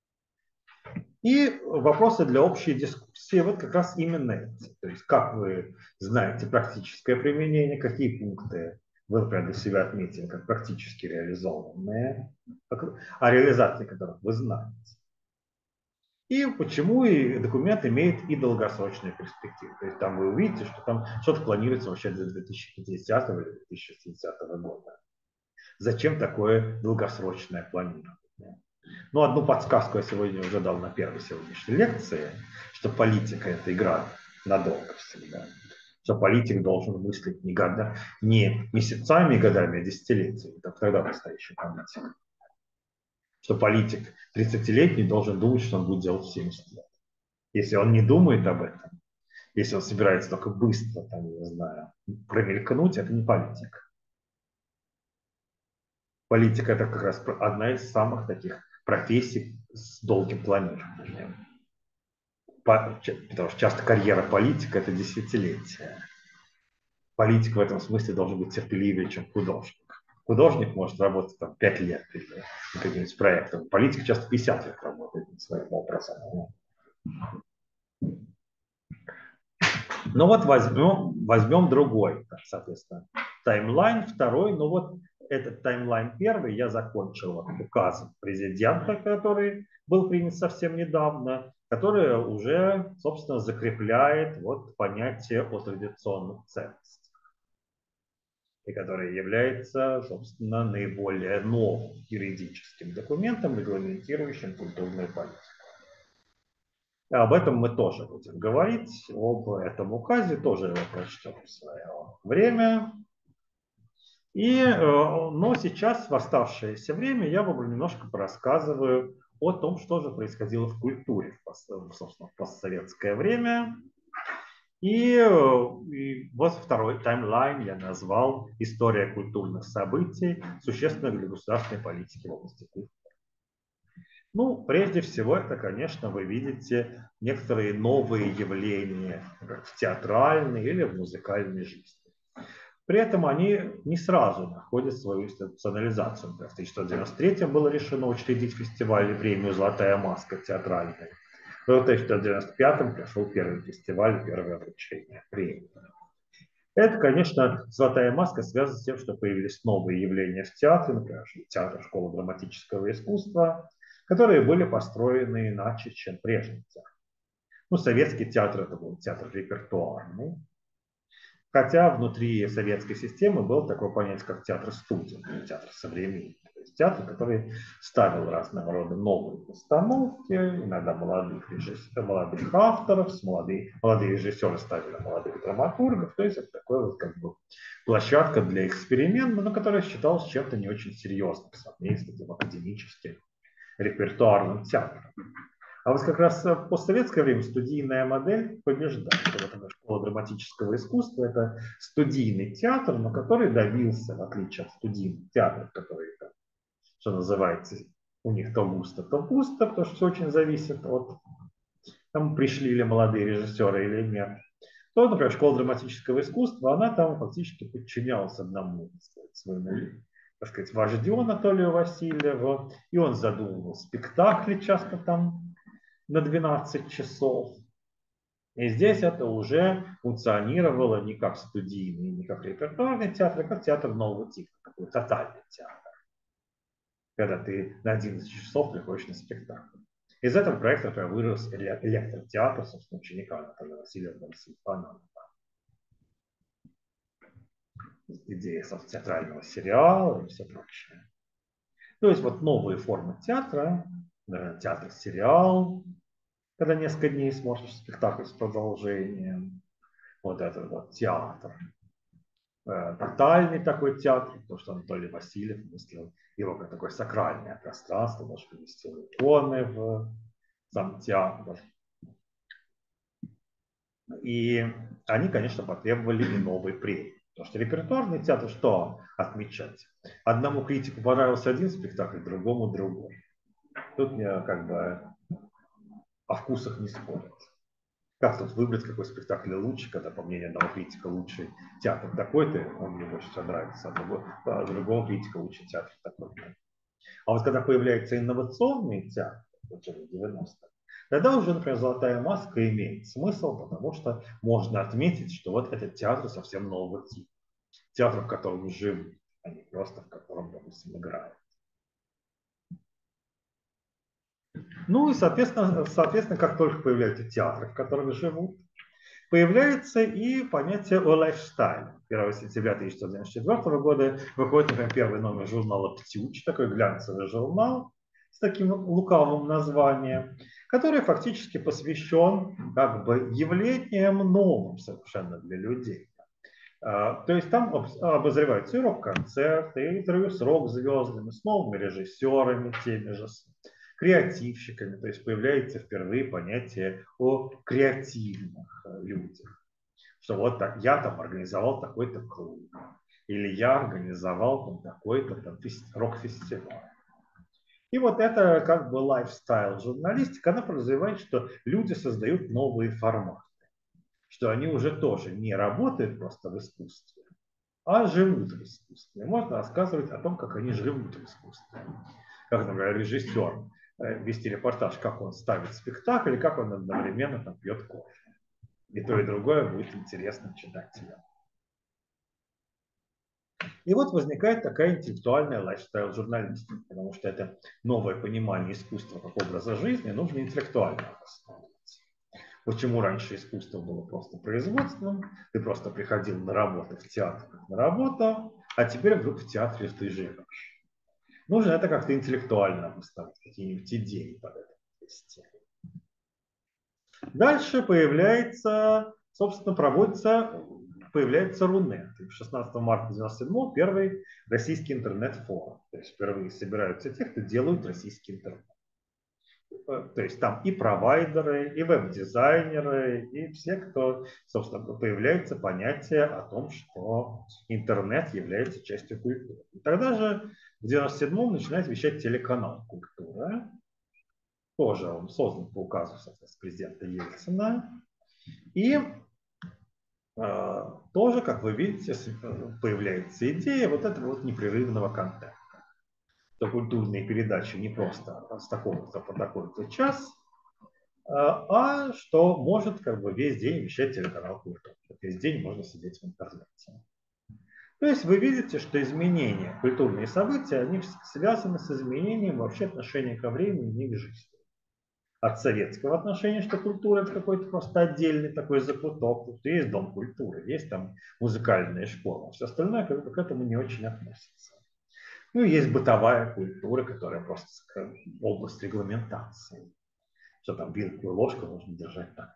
И вопросы для общей дискуссии вот как раз именно эти. То есть как вы знаете практическое применение, какие пункты вы, например, для себя отметили как практически реализованные, о реализации которых вы знаете. И почему и документ имеет и долгосрочные перспективы. То есть там вы увидите, что там что-то планируется вообще до две тысячи пятидесятого или две тысячи шестидесятого года. Зачем такое долгосрочное планирование? Ну, одну подсказку я сегодня уже дал на первой сегодняшней лекции, что политика – это игра надолго всегда. Что политик должен мыслить не, года, не месяцами, годами, а десятилетиями. Это тогда настоящий политик. Что политик тридцатилетний должен думать, что он будет делать в семьдесят лет. Если он не думает об этом, если он собирается только быстро, там, не знаю, промелькнуть, это не политик. Политика – это как раз одна из самых таких профессий с долгим планированием. Потому что часто карьера политика – это десятилетия. Политик в этом смысле должен быть терпеливее, чем художник. Художник может работать там пять лет над каким-нибудь проектом. Политик часто пятьдесят лет работает над своим образом. Ну вот возьмем, возьмем другой, соответственно, таймлайн второй. Ну вот этот таймлайн первый я закончил указом президента, который был принят совсем недавно, который уже, собственно, закрепляет вот понятие о традиционных ценностях, и который является, собственно, наиболее новым юридическим документом, регламентирующим культурную политику. Об этом мы тоже будем говорить, об этом указе, тоже его прочтем в свое время. И, но сейчас, в оставшееся время, я вам немножко порассказываю о том, что же происходило в культуре в, собственно, в постсоветское время. И, и вот второй таймлайн я назвал «История культурных событий, существенных для государственной политики в области культуры». Ну, прежде всего, это, конечно, вы видите некоторые новые явления в театральной или в музыкальной жизни. При этом они не сразу находят свою институционализацию. В тысяча девятьсот девяносто третьем было решено учредить фестиваль и премию «Золотая маска» театральная. В тысяча девятьсот девяносто пятом прошел первый фестиваль, первое вручение премии. Это, конечно, «Золотая маска» связана с тем, что появились новые явления в театре, например, театр школы драматического искусства, которые были построены иначе, чем прежний театр. Ну, советский театр – это был театр репертуарный, хотя внутри советской системы было такое понятие, как театр-студия, театр современный. То есть театр, который ставил разного рода новые постановки, иногда молодых режиссеров, молодых авторов, молодые, молодые режиссеры ставили молодых драматургов. То есть это такая вот как бы площадка для эксперимента, но которая считалась чем-то не очень серьезным в сравнении с этим академическим репертуарным театром. А вот как раз в постсоветское время студийная модель побеждает. Вот школа драматического искусства – это студийный театр, но который добился, в отличие от студийных театров, которые, что называется, у них то густо, то пусто, потому что все очень зависит от, там пришли ли молодые режиссеры или нет. То, например, школа драматического искусства, она там фактически подчинялась одному своему, так сказать, вождю Анатолию Васильеву, и он задумывал спектакли часто там на двенадцать часов. И здесь это уже функционировало не как студийный, не как репертуарный театр, а как театр нового типа, такой тотальный театр. Когда ты на одиннадцать часов приходишь на спектакль. Из этого проекта, например, вырос электротеатр, собственно, ученика Анатолия Васильева Борисова. Идея театрального сериала и все прочее. То есть вот новые формы театра, театр-сериал, когда несколько дней смотришь спектакль с продолжением, вот этот вот театр. тотальный такой театр, то, что Анатолий Васильев мыслил его как такое сакральное пространство, даже поместил иконы в сам театр. И они, конечно, потребовали и новой премии. Потому что репертуарный театр что отмечать? Одному критику понравился один спектакль, другому другой. Тут мне как бы о вкусах не спорят. Как тут выбрать, какой спектакль лучше, когда, по мнению одного критика, лучший театр такой-то, он мне больше всего нравится, а другого, а другого критика лучший театр такой-то. А вот когда появляется инновационный театр, вот уже в девяностых, тогда уже, например, «Золотая маска» имеет смысл, потому что можно отметить, что вот этот театр совсем нового типа. Театр, в котором живут, а не просто в котором, допустим, играют. Ну и, соответственно, соответственно, как только появляются театры, в которых живут, появляется и понятие о лайфстайле. первого сентября тысяча девятьсот девяносто четвёртого года выходит, например, первый номер журнала «Птюч», такой глянцевый журнал с таким лукавым названием, который фактически посвящен как бы явлениям новым совершенно для людей. То есть там обозреваются и рок-концерты, и интервью с рок-звездами, с новыми режиссерами, теми же креативщиками. То есть появляется впервые понятие о креативных людях. Что вот так, я там организовал такой-то клуб, или я организовал там такой-то там рок-фестиваль. И вот это как бы лайфстайл журналистика, она подразумевает, что люди создают новые форматы, что они уже тоже не работают просто в искусстве, а живут в искусстве. Можно рассказывать о том, как они живут в искусстве. Как, например, режиссер вести репортаж, как он ставит спектакль, и как он одновременно там пьет кофе. И то, и другое будет интересно читателям. И вот возникает такая интеллектуальная лайфстайл-журналистика, потому что это новое понимание искусства как образа жизни нужно интеллектуально обосновывать. Почему раньше искусство было просто производством, ты просто приходил на работу в театр, как на работу, а теперь вдруг в театре ты живешь. Нужно это как-то интеллектуально обосновать, какие-нибудь идеи под это вести. Дальше появляется, собственно, проводится, появляется Рунет. шестнадцатого марта девяносто седьмого первый российский интернет-форум. То есть впервые собираются те, кто делают российский интернет. То есть там и провайдеры, и веб-дизайнеры, и все, кто, собственно, появляется понятие о том, что интернет является частью культуры. И тогда же в девяносто седьмом начинает вещать телеканал «Культура». Тоже он создан по указу, соответственно, президента Ельцина. И э, тоже, как вы видите, появляется идея вот этого вот непрерывного контента. Что культурные передачи не просто с такого-то по такой-то час, а что может как бы весь день вещать телеканал «Культура». Весь день можно сидеть в интернете. То есть вы видите, что изменения, культурные события, они связаны с изменением вообще отношения ко времени и к жизни. От советского отношения, что культура это какой-то просто отдельный такой закуток. Тут есть дом культуры, есть там музыкальная школа. Все остальное как бы к этому не очень относится. Ну и есть бытовая культура, которая просто область регламентации. Что там вилку и ложку нужно держать так.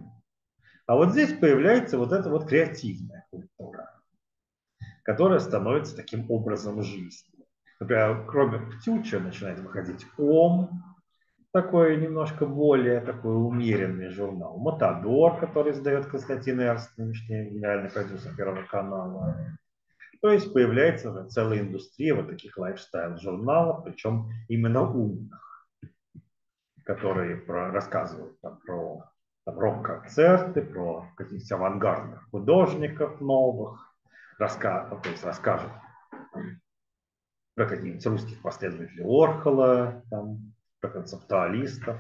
А вот здесь появляется вот эта вот креативная культура, которая становится таким образом жизни. Например, кроме «Птюча» начинает выходить «Ом», такой немножко более такой умеренный журнал. «Матадор», который издает Константин Эрст, нынешний генеральный продюсер Первого канала. То есть появляется целая индустрия вот таких лайфстайл-журналов, причем именно умных, которые про, рассказывают там, про там, рок-концерты, про каких-то авангардных художников новых, раска, то есть расскажут про каких-нибудь русских последователей Орхола, там, про концептуалистов.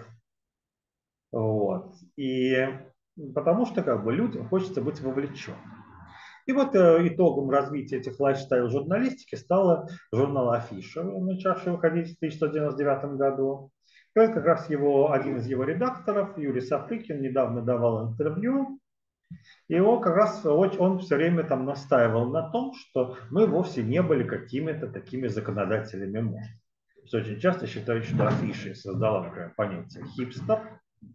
Вот. И потому что как бы людям хочется быть вовлеченным. И вот э, итогом развития этих лайфстайл-журналистики стало журнал «Афиша», начавший выходить в тысяча девятьсот девяносто девятом году. И вот как раз его, один из его редакторов, Юрий Сапрыкин, недавно давал интервью. И он как раз он все время там настаивал на том, что мы вовсе не были какими-то такими законодателями моды. Очень часто считают, что Афиша создала, например, понятие хипстер,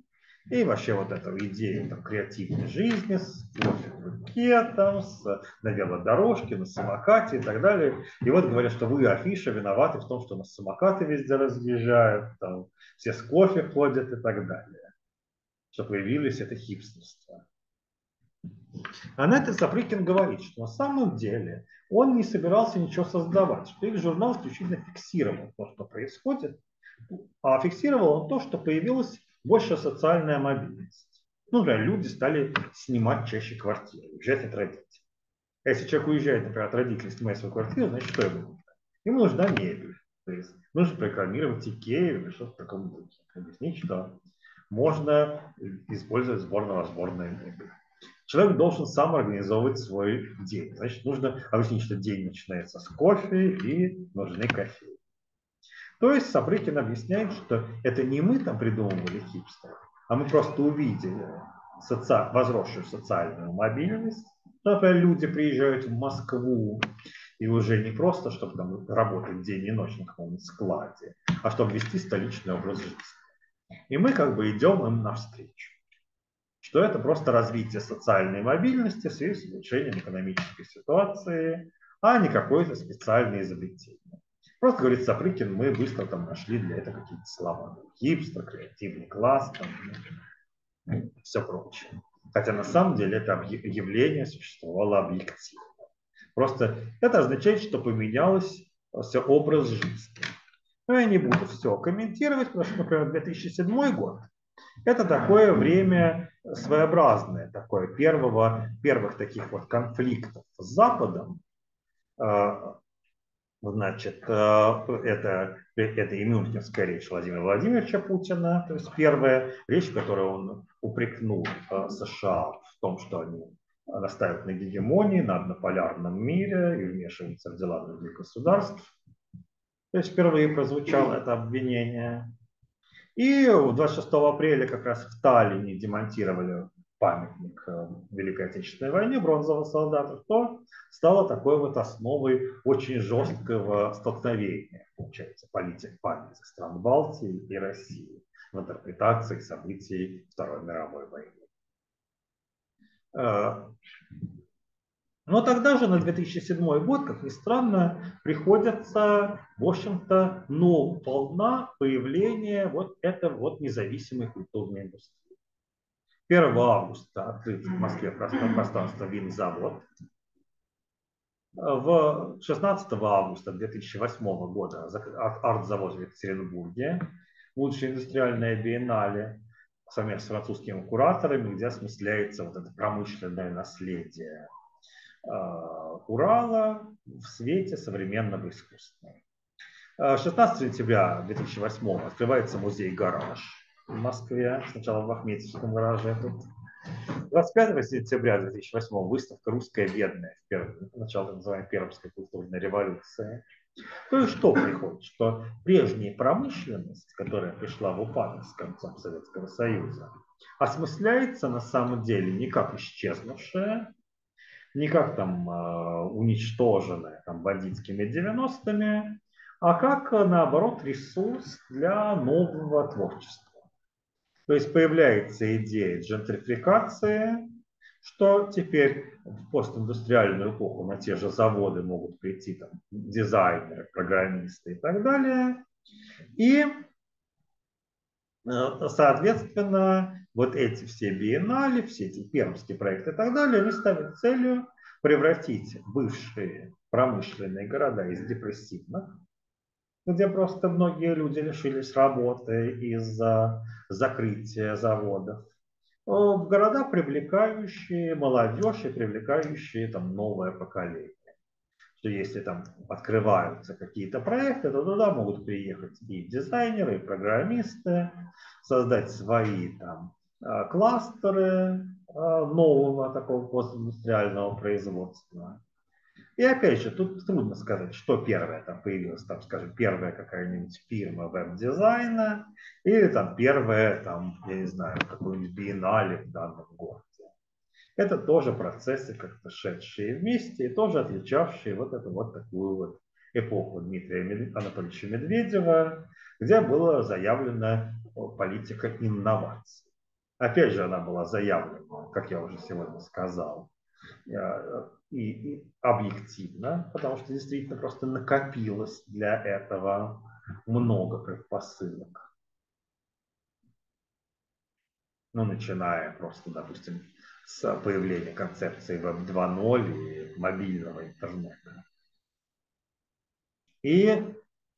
И вообще вот эта идея там, креативной жизни с кофе-букетом, с, на велодорожке, на самокате и так далее. И вот говорят, что вы, афиша, виноваты в том, что нас самокаты везде разъезжают, там, все с кофе ходят и так далее. Что появилось это хипстерство. А на это Сапрыкин говорит, что на самом деле он не собирался ничего создавать, что их журнал исключительно фиксировал то, что происходит, а фиксировал он то, что появилась больше социальная мобильность. Ну, например, люди стали снимать чаще квартиры, уезжать от родителей. А если человек уезжает, например, от родителей, снимает свою квартиру, значит, что ему нужно? Ему нужна мебель. То есть нужно прорекламировать Икею или что-то в таком духе. Объяснить, что можно использовать сборно-разборную мебель. Человек должен сам организовывать свой день. Значит, нужно объяснить, что день начинается с кофе и нужны кофейни. То есть Сапрыкин объясняет, что это не мы там придумывали хипстеров, а мы просто увидели соци... возросшую социальную мобильность. Например, люди приезжают в Москву и уже не просто, чтобы там работать день и ночь на каком-нибудь складе, а чтобы вести столичный образ жизни. И мы как бы идем им навстречу. Что это просто развитие социальной мобильности в связи с улучшением экономической ситуации, а не какое-то специальное изобретение. Просто, говорит Сапрыкин, мы быстро там нашли для этого какие-то слова. Хипстер, креативный класс, там, ну, все прочее. Хотя на самом деле это явление существовало объективно. Просто это означает, что поменялся образ жизни. Но я не буду все комментировать, потому что, например, две тысячи седьмой год это такое время своеобразное, такое первого, первых таких вот конфликтов с Западом. Значит, это, это и Мюнхенская речь Владимира Владимировича Путина, то есть первая речь, в которой он упрекнул США в том, что они настаивают на гегемонии, на однополярном мире и вмешиваются в дела других государств. То есть впервые прозвучало это обвинение. И двадцать шестого апреля как раз в Таллине демонтировали памятник Великой Отечественной войне бронзового солдата, что стало такой вот основой очень жесткого столкновения, получается, политик памяти стран Балтии и России в интерпретации событий Второй мировой войны. Но тогда же, на две тысячи седьмой год, как ни странно, приходится, в общем-то, ну, волна появления вот этой вот независимой культурной индустрии. первого августа открыт в Москве пространство Винзавод. В шестнадцатого августа две тысячи восьмого года арт-завод в Екатеринбурге, лучшее индустриальное биеннале, совместно с французскими кураторами, где осмысляется вот это промышленное наследие Урала в свете современного искусства. шестнадцатого сентября две тысячи восьмого открывается музей «Гараж» в Москве, сначала в Ахметьевском гараже. Тут. двадцать пятого сентября две тысячи восьмого выставка «Русская бедная», начало так называемой Пермской культурной революции. То есть что приходит? Что прежняя промышленность, которая пришла в упадок с концом Советского Союза, осмысляется на самом деле не как исчезнувшая, не как там э, уничтоженная там, бандитскими девяностыми, а как, наоборот, ресурс для нового творчества. То есть появляется идея джентрификации, что теперь в постиндустриальную эпоху на те же заводы могут прийти там, дизайнеры, программисты и так далее. И, соответственно, вот эти все биеннале, все эти пермские проекты и так далее, они ставят целью превратить бывшие промышленные города из депрессивных, где просто многие люди лишились работы из-за закрытия заводов, в города, привлекающие молодежь и привлекающие там новое поколение. Что если там открываются какие-то проекты, то туда могут приехать и дизайнеры, и программисты, создать свои там кластеры нового такого постиндустриального производства. И опять же, тут трудно сказать, что первое там появилось, там, скажем, первая какая-нибудь фирма веб-дизайна или там первая, там, я не знаю, какой-нибудь биеннале в данном городе. Это тоже процессы, как-то шедшие вместе и тоже отличавшие вот эту вот такую вот эпоху Дмитрия Анатольевича Медведева, где была заявлена политика инноваций. Опять же, она была заявлена, как я уже сегодня сказал, и, и объективно, потому что действительно просто накопилось для этого много предпосылок. Ну, начиная просто, допустим, с появления концепции веб два ноль и мобильного интернета. И э,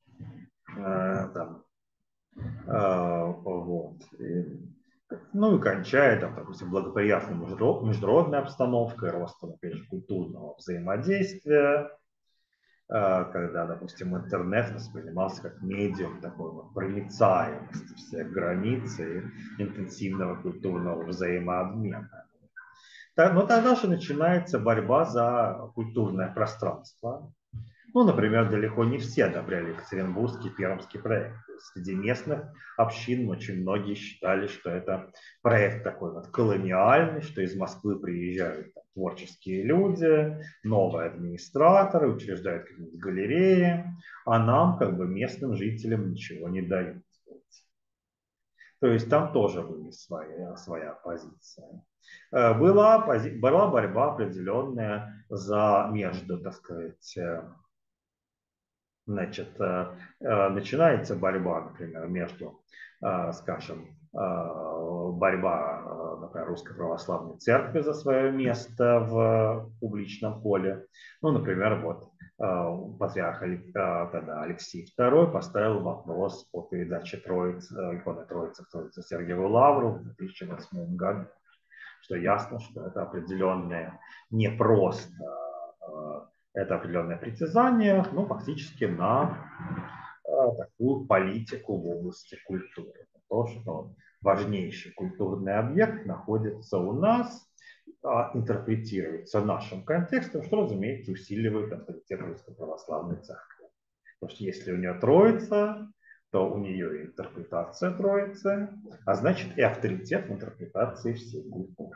там, э, вот. И, ну и кончая, там, допустим, благоприятной международной обстановкой, ростом, опять же, культурного взаимодействия, когда, допустим, интернет воспринимался как медиум такой вот проницаемости всех границ и интенсивного культурного взаимообмена. Но тогда же начинается борьба за культурное пространство. Ну, например, далеко не все одобряли Екатеринбургский пермский проект. Среди местных общин очень многие считали, что это проект такой вот колониальный, что из Москвы приезжают там, творческие люди, новые администраторы, учреждают какие-нибудь галереи, а нам, как бы местным жителям, ничего не дают. То есть там тоже были своя, своя позиция. Была, была борьба определенная за между, так сказать, значит, начинается борьба, например, между, скажем, борьба, например, Русской Православной Церкви за свое место в публичном поле. Ну, например, вот патриарх тогда Алексей второй поставил вопрос о передаче Троицы, иконы Троицы в Троицу Сергиеву Лавру в две тысячи восьмом году. Что ясно, что это определенное не просто это определенное притязание, ну, фактически на э, такую политику в области культуры. То, что важнейший культурный объект находится у нас, э, интерпретируется нашим контекстом, что, разумеется, усиливает авторитет Русской Православной Церкви. Потому что если у нее Троица, то у нее и интерпретация Троицы, а значит и авторитет в интерпретации всей культуры.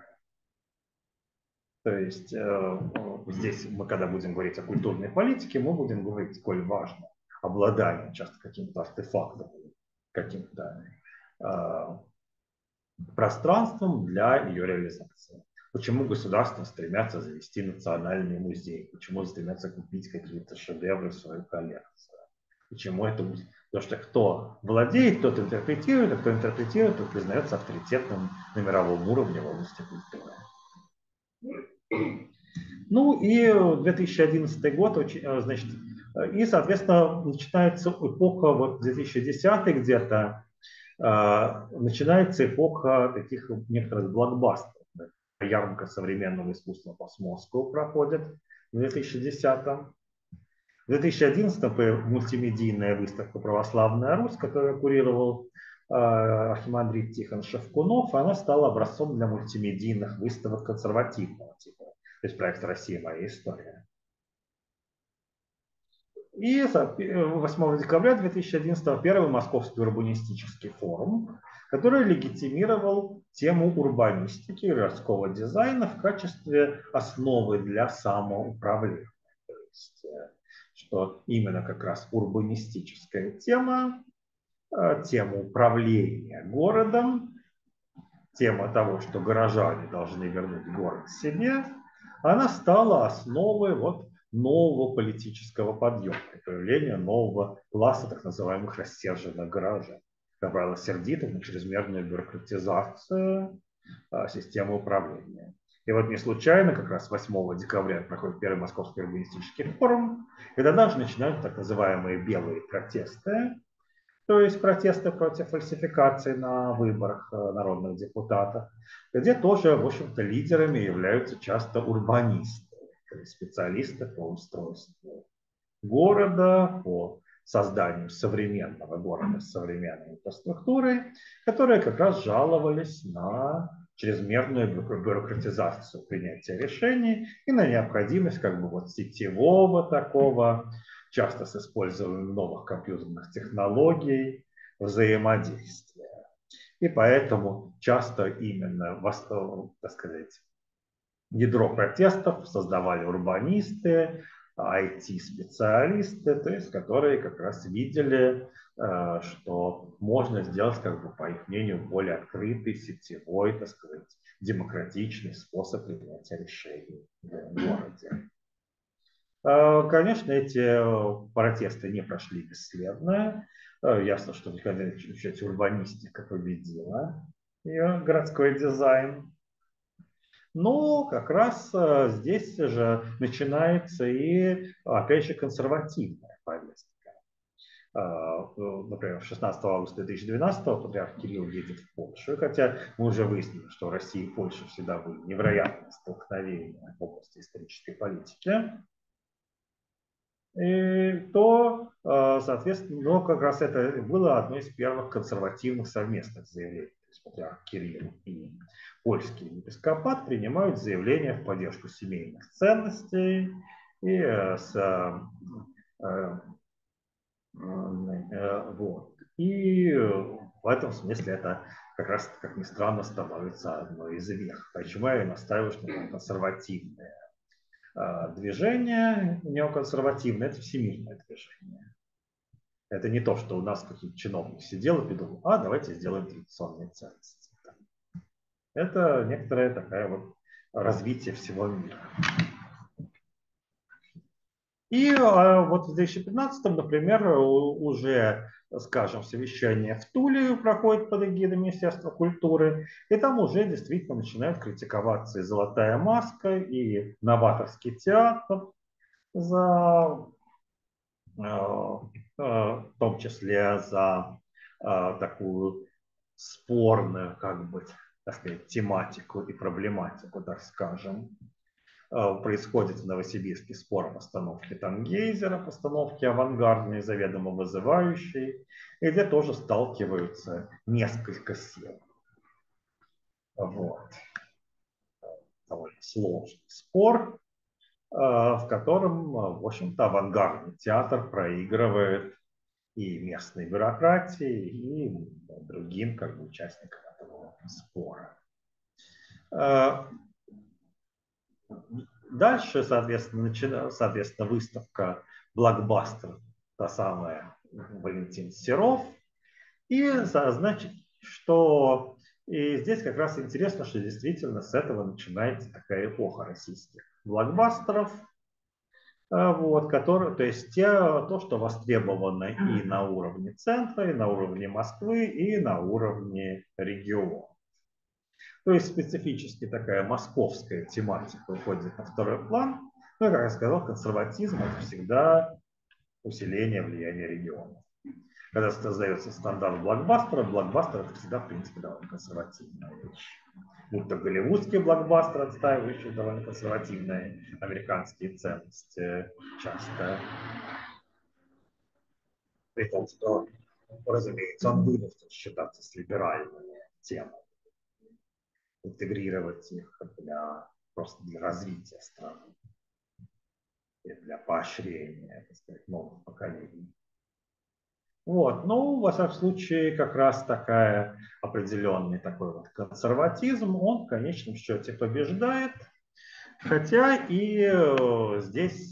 То есть э, здесь мы, когда будем говорить о культурной политике, мы будем говорить, сколь важно обладание часто каким-то артефактом, каким-то э, пространством для ее реализации. Почему государства стремятся завести национальный музей? Почему стремятся купить какие-то шедевры в свою коллекцию? Почему это? Потому что кто владеет, тот интерпретирует, а кто интерпретирует, тот признается авторитетным на мировом уровне в области культуры. Ну и две тысячи одиннадцатый год, значит, и, соответственно, начинается эпоха, вот две тысячи десятый где-то, начинается эпоха таких некоторых блокбастеров. Ярмарка современного искусства по Москву проходит в две тысячи десятом. В две тысячи одиннадцатом мультимедийная выставка «Православная Русь», которую курировал архимандрит Тихон Шевкунов, она стала образцом для мультимедийных выставок консервативного типа. То есть проект «Россия. Моя история». И восьмого декабря две тысячи одиннадцатого первый Московский урбанистический форум, который легитимировал тему урбанистики и городского дизайна в качестве основы для самоуправления. То есть, что именно как раз урбанистическая тема, тема управления городом, тема того, что горожане должны вернуть город себе, она стала основой вот нового политического подъема, появления нового класса так называемых рассерженных горожан. Как правило, сердитых на чрезмерную бюрократизацию а, системы управления. И вот не случайно, как раз восьмого декабря проходит первый Московский урбанистический форум, и тогда же начинают так называемые белые протесты, то есть протесты против фальсификации на выборах народных депутатов, где тоже, в общем-то, лидерами являются часто урбанисты, то есть специалисты по устройству города, по созданию современного города с современной инфраструктурой, которые как раз жаловались на чрезмерную бюрократизацию принятия решений и на необходимость как бы вот сетевого такого, часто с использованием новых компьютерных технологий, взаимодействия. И поэтому часто именно, так сказать, ядро протестов создавали урбанисты, ай ти-специалисты, то есть которые как раз видели что можно сделать, как бы, по их мнению, более открытый, сетевой, так сказать, демократичный способ принятия решений в городе. Конечно, эти протесты не прошли бесследно. Ясно, что в конечном счете урбанистика победила и городской дизайн. Но как раз здесь же начинается и, опять же, консервативная повестка. Например, шестнадцатого августа две тысячи двенадцатого патриарх Кирилл едет в Польшу, хотя мы уже выяснили, что Россия и Польша всегда были невероятные столкновения в области исторической политики, и то, соответственно, но как раз это было одно из первых консервативных совместных заявлений. То есть патриарх Кирилл и польский епископат принимают заявления в поддержку семейных ценностей и с Вот. И в этом смысле это как раз, как ни странно, становится одной из вех. Почему я настаиваю, что это консервативное движение, неоконсервативное, это всемирное движение. Это не то, что у нас какие-то чиновники сидел и придумал, а давайте сделаем традиционные ценности. Это некоторое такое вот развитие всего мира. И вот в две тысячи пятнадцатом, например, уже, скажем, совещание в Туле проходит под эгидой Министерства культуры, и там уже действительно начинают критиковаться и «Золотая маска», и новаторский театр, за, в том числе за такую спорную, как бы, так сказать, тематику и проблематику, так скажем. Происходит в Новосибирске спор о постановке Тангейзера, постановке авангардной, заведомо вызывающей, и где тоже сталкиваются несколько сил. Вот. Довольно сложный спор, в котором, в общем-то, авангардный театр проигрывает и местной бюрократии, и другим, как бы, участникам этого спора. Дальше, соответственно, начина, соответственно, выставка «Блокбастер», та самая Валентин Серов. И, значит, что и здесь как раз интересно, что действительно с этого начинается такая эпоха российских блокбастеров, вот, которые, то есть те, то, что востребовано и на уровне центра, и на уровне Москвы, и на уровне региона. То есть специфически такая московская тематика уходит на второй план. Ну, как я сказал, консерватизм – это всегда усиление влияния региона. Когда создается стандарт блокбастера, блокбастер – это всегда, в принципе, довольно консервативная вещь. Будь то голливудские блокбастеры, отстаивающие довольно консервативные американские ценности, часто. При том, что, разумеется, он вынужден считаться с либеральными темами, интегрировать их для, просто для развития страны, и для поощрения, так сказать, новых поколений. Вот, ну, во всяком случае, как раз такая определенный такой вот консерватизм, он в конечном счете побеждает, хотя и здесь,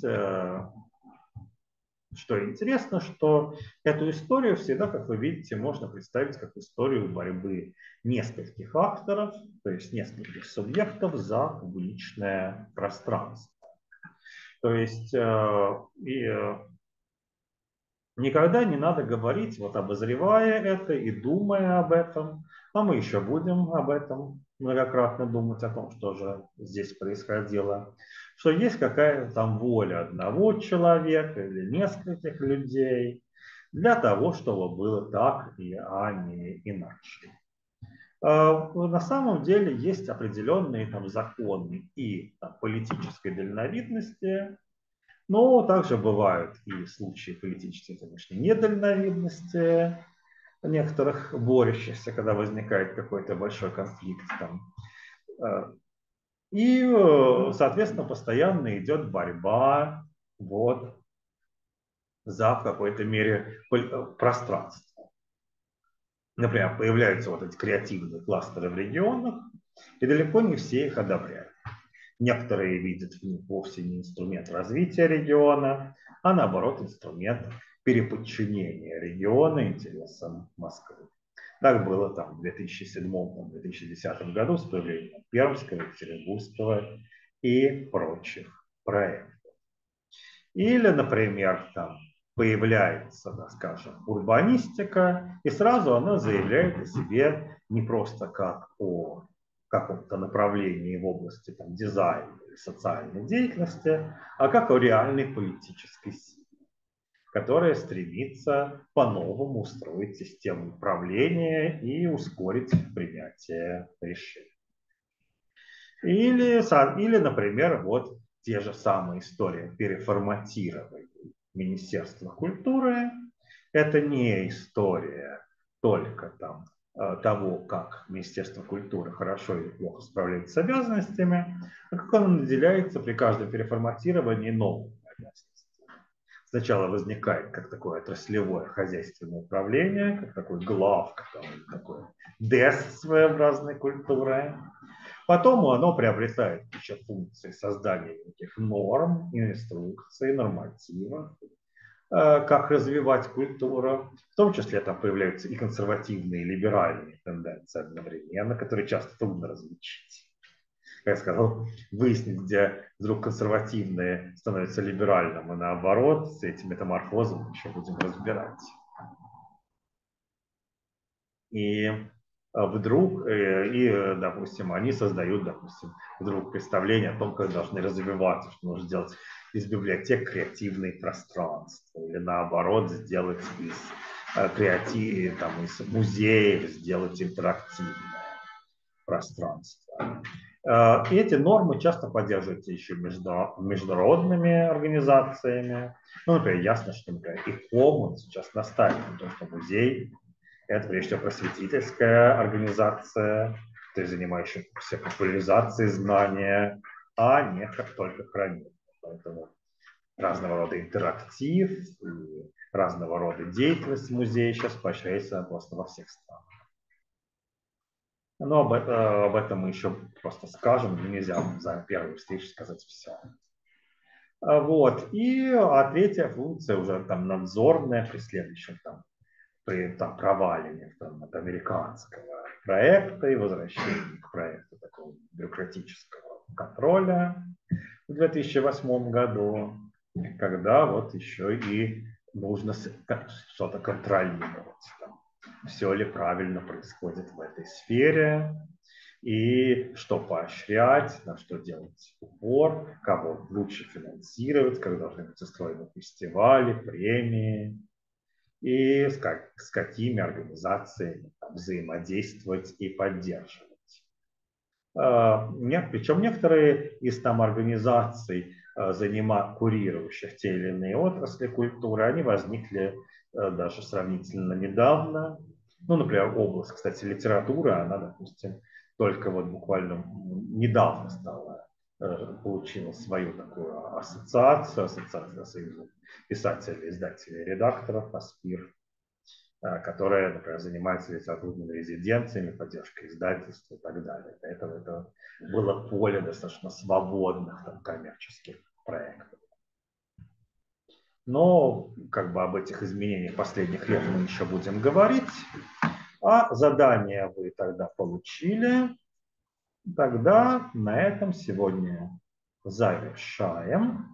что интересно, что эту историю всегда, как вы видите, можно представить как историю борьбы нескольких акторов, то есть нескольких субъектов за публичное пространство. То есть и никогда не надо говорить, вот обозревая это и думая об этом, а мы еще будем об этом многократно думать, о том, что же здесь происходило, что есть какая-то там воля одного человека или нескольких людей для того, чтобы было так, а не иначе. На самом деле есть определенные там законы и там, политической дальновидности, но также бывают и случаи политической, конечно, недальновидности некоторых борющихся, когда возникает какой-то большой конфликт там. И, соответственно, постоянно идет борьба вот, за в какой-то мере пространство. Например, появляются вот эти креативные кластеры в регионах, и далеко не все их одобряют. Некоторые видят в них вовсе не инструмент развития региона, а наоборот инструмент переподчинения региона интересам Москвы. Так было там в две тысячи седьмом — две тысячи десятом году с появлением Пермского, Екатеринбургского и прочих проектов. Или, например, там появляется, да, скажем, урбанистика, и сразу она заявляет о себе не просто как о каком-то направлении в области там, дизайна или социальной деятельности, а как о реальной политической силе, которая стремится по-новому устроить систему управления и ускорить принятие решений. Или, или, например, вот те же самые истории переформатирования Министерства культуры. Это не история только там того, как Министерство культуры хорошо или плохо справляется с обязанностями, а как оно наделяется при каждом переформатировании новыми обязанностями. Сначала возникает как такое отраслевое хозяйственное управление, как такой главк, такой деск своеобразной культуры. Потом оно приобретает еще функции создания неких норм, инструкций, нормативов, как развивать культуру. В том числе там появляются и консервативные, и либеральные тенденции одновременно, которые часто трудно различить. Как я сказал, выяснить, где вдруг консервативные становятся либеральным, и наоборот, с этим метаморфозом мы еще будем разбирать. И вдруг, и, допустим, они создают, допустим, вдруг представление о том, как должны развиваться, что нужно сделать из библиотек креативные пространства, или наоборот, сделать из креатив, там, из музеев, сделать интерактивное пространство. И эти нормы часто поддерживаются еще международными организациями. Ну, например, ясно, что, например, ИКОМ сейчас настаивает на том, что музей — это прежде всего просветительская организация, то есть занимающаяся популяризацией знания, а не как только хранение. Поэтому разного рода интерактив и разного рода деятельность музея сейчас поощряется просто во всех странах. Но об, об этом мы еще просто скажем, нельзя за первую встречу сказать все. Вот. И, а третья функция уже там надзорная при следующем там, при там, проваливании там, от американского проекта и возвращении к проекту такого бюрократического контроля в две тысячи восьмом году, когда вот еще и нужно что-то контролировать. Там, все ли правильно происходит в этой сфере, и что поощрять, на что делать упор, кого лучше финансировать, как должны быть устроены фестивали, премии, и с, как, с какими организациями там, взаимодействовать и поддерживать. Нет, причем некоторые из там организаций, занимают, курирующих те или иные отрасли культуры, они возникли даже сравнительно недавно. Ну, например, область, кстати, литературы, она, допустим, только вот буквально недавно стала, получила свою такую ассоциацию, ассоциацию Союза писателей, издателей, редакторов, АСПИР, которая, например, занимается литературными резиденциями, поддержкой издательств и так далее. До этого это было поле достаточно свободных там, коммерческих проектов. Но как бы об этих изменениях последних лет мы еще будем говорить. А задание вы тогда получили. Тогда на этом сегодня завершаем.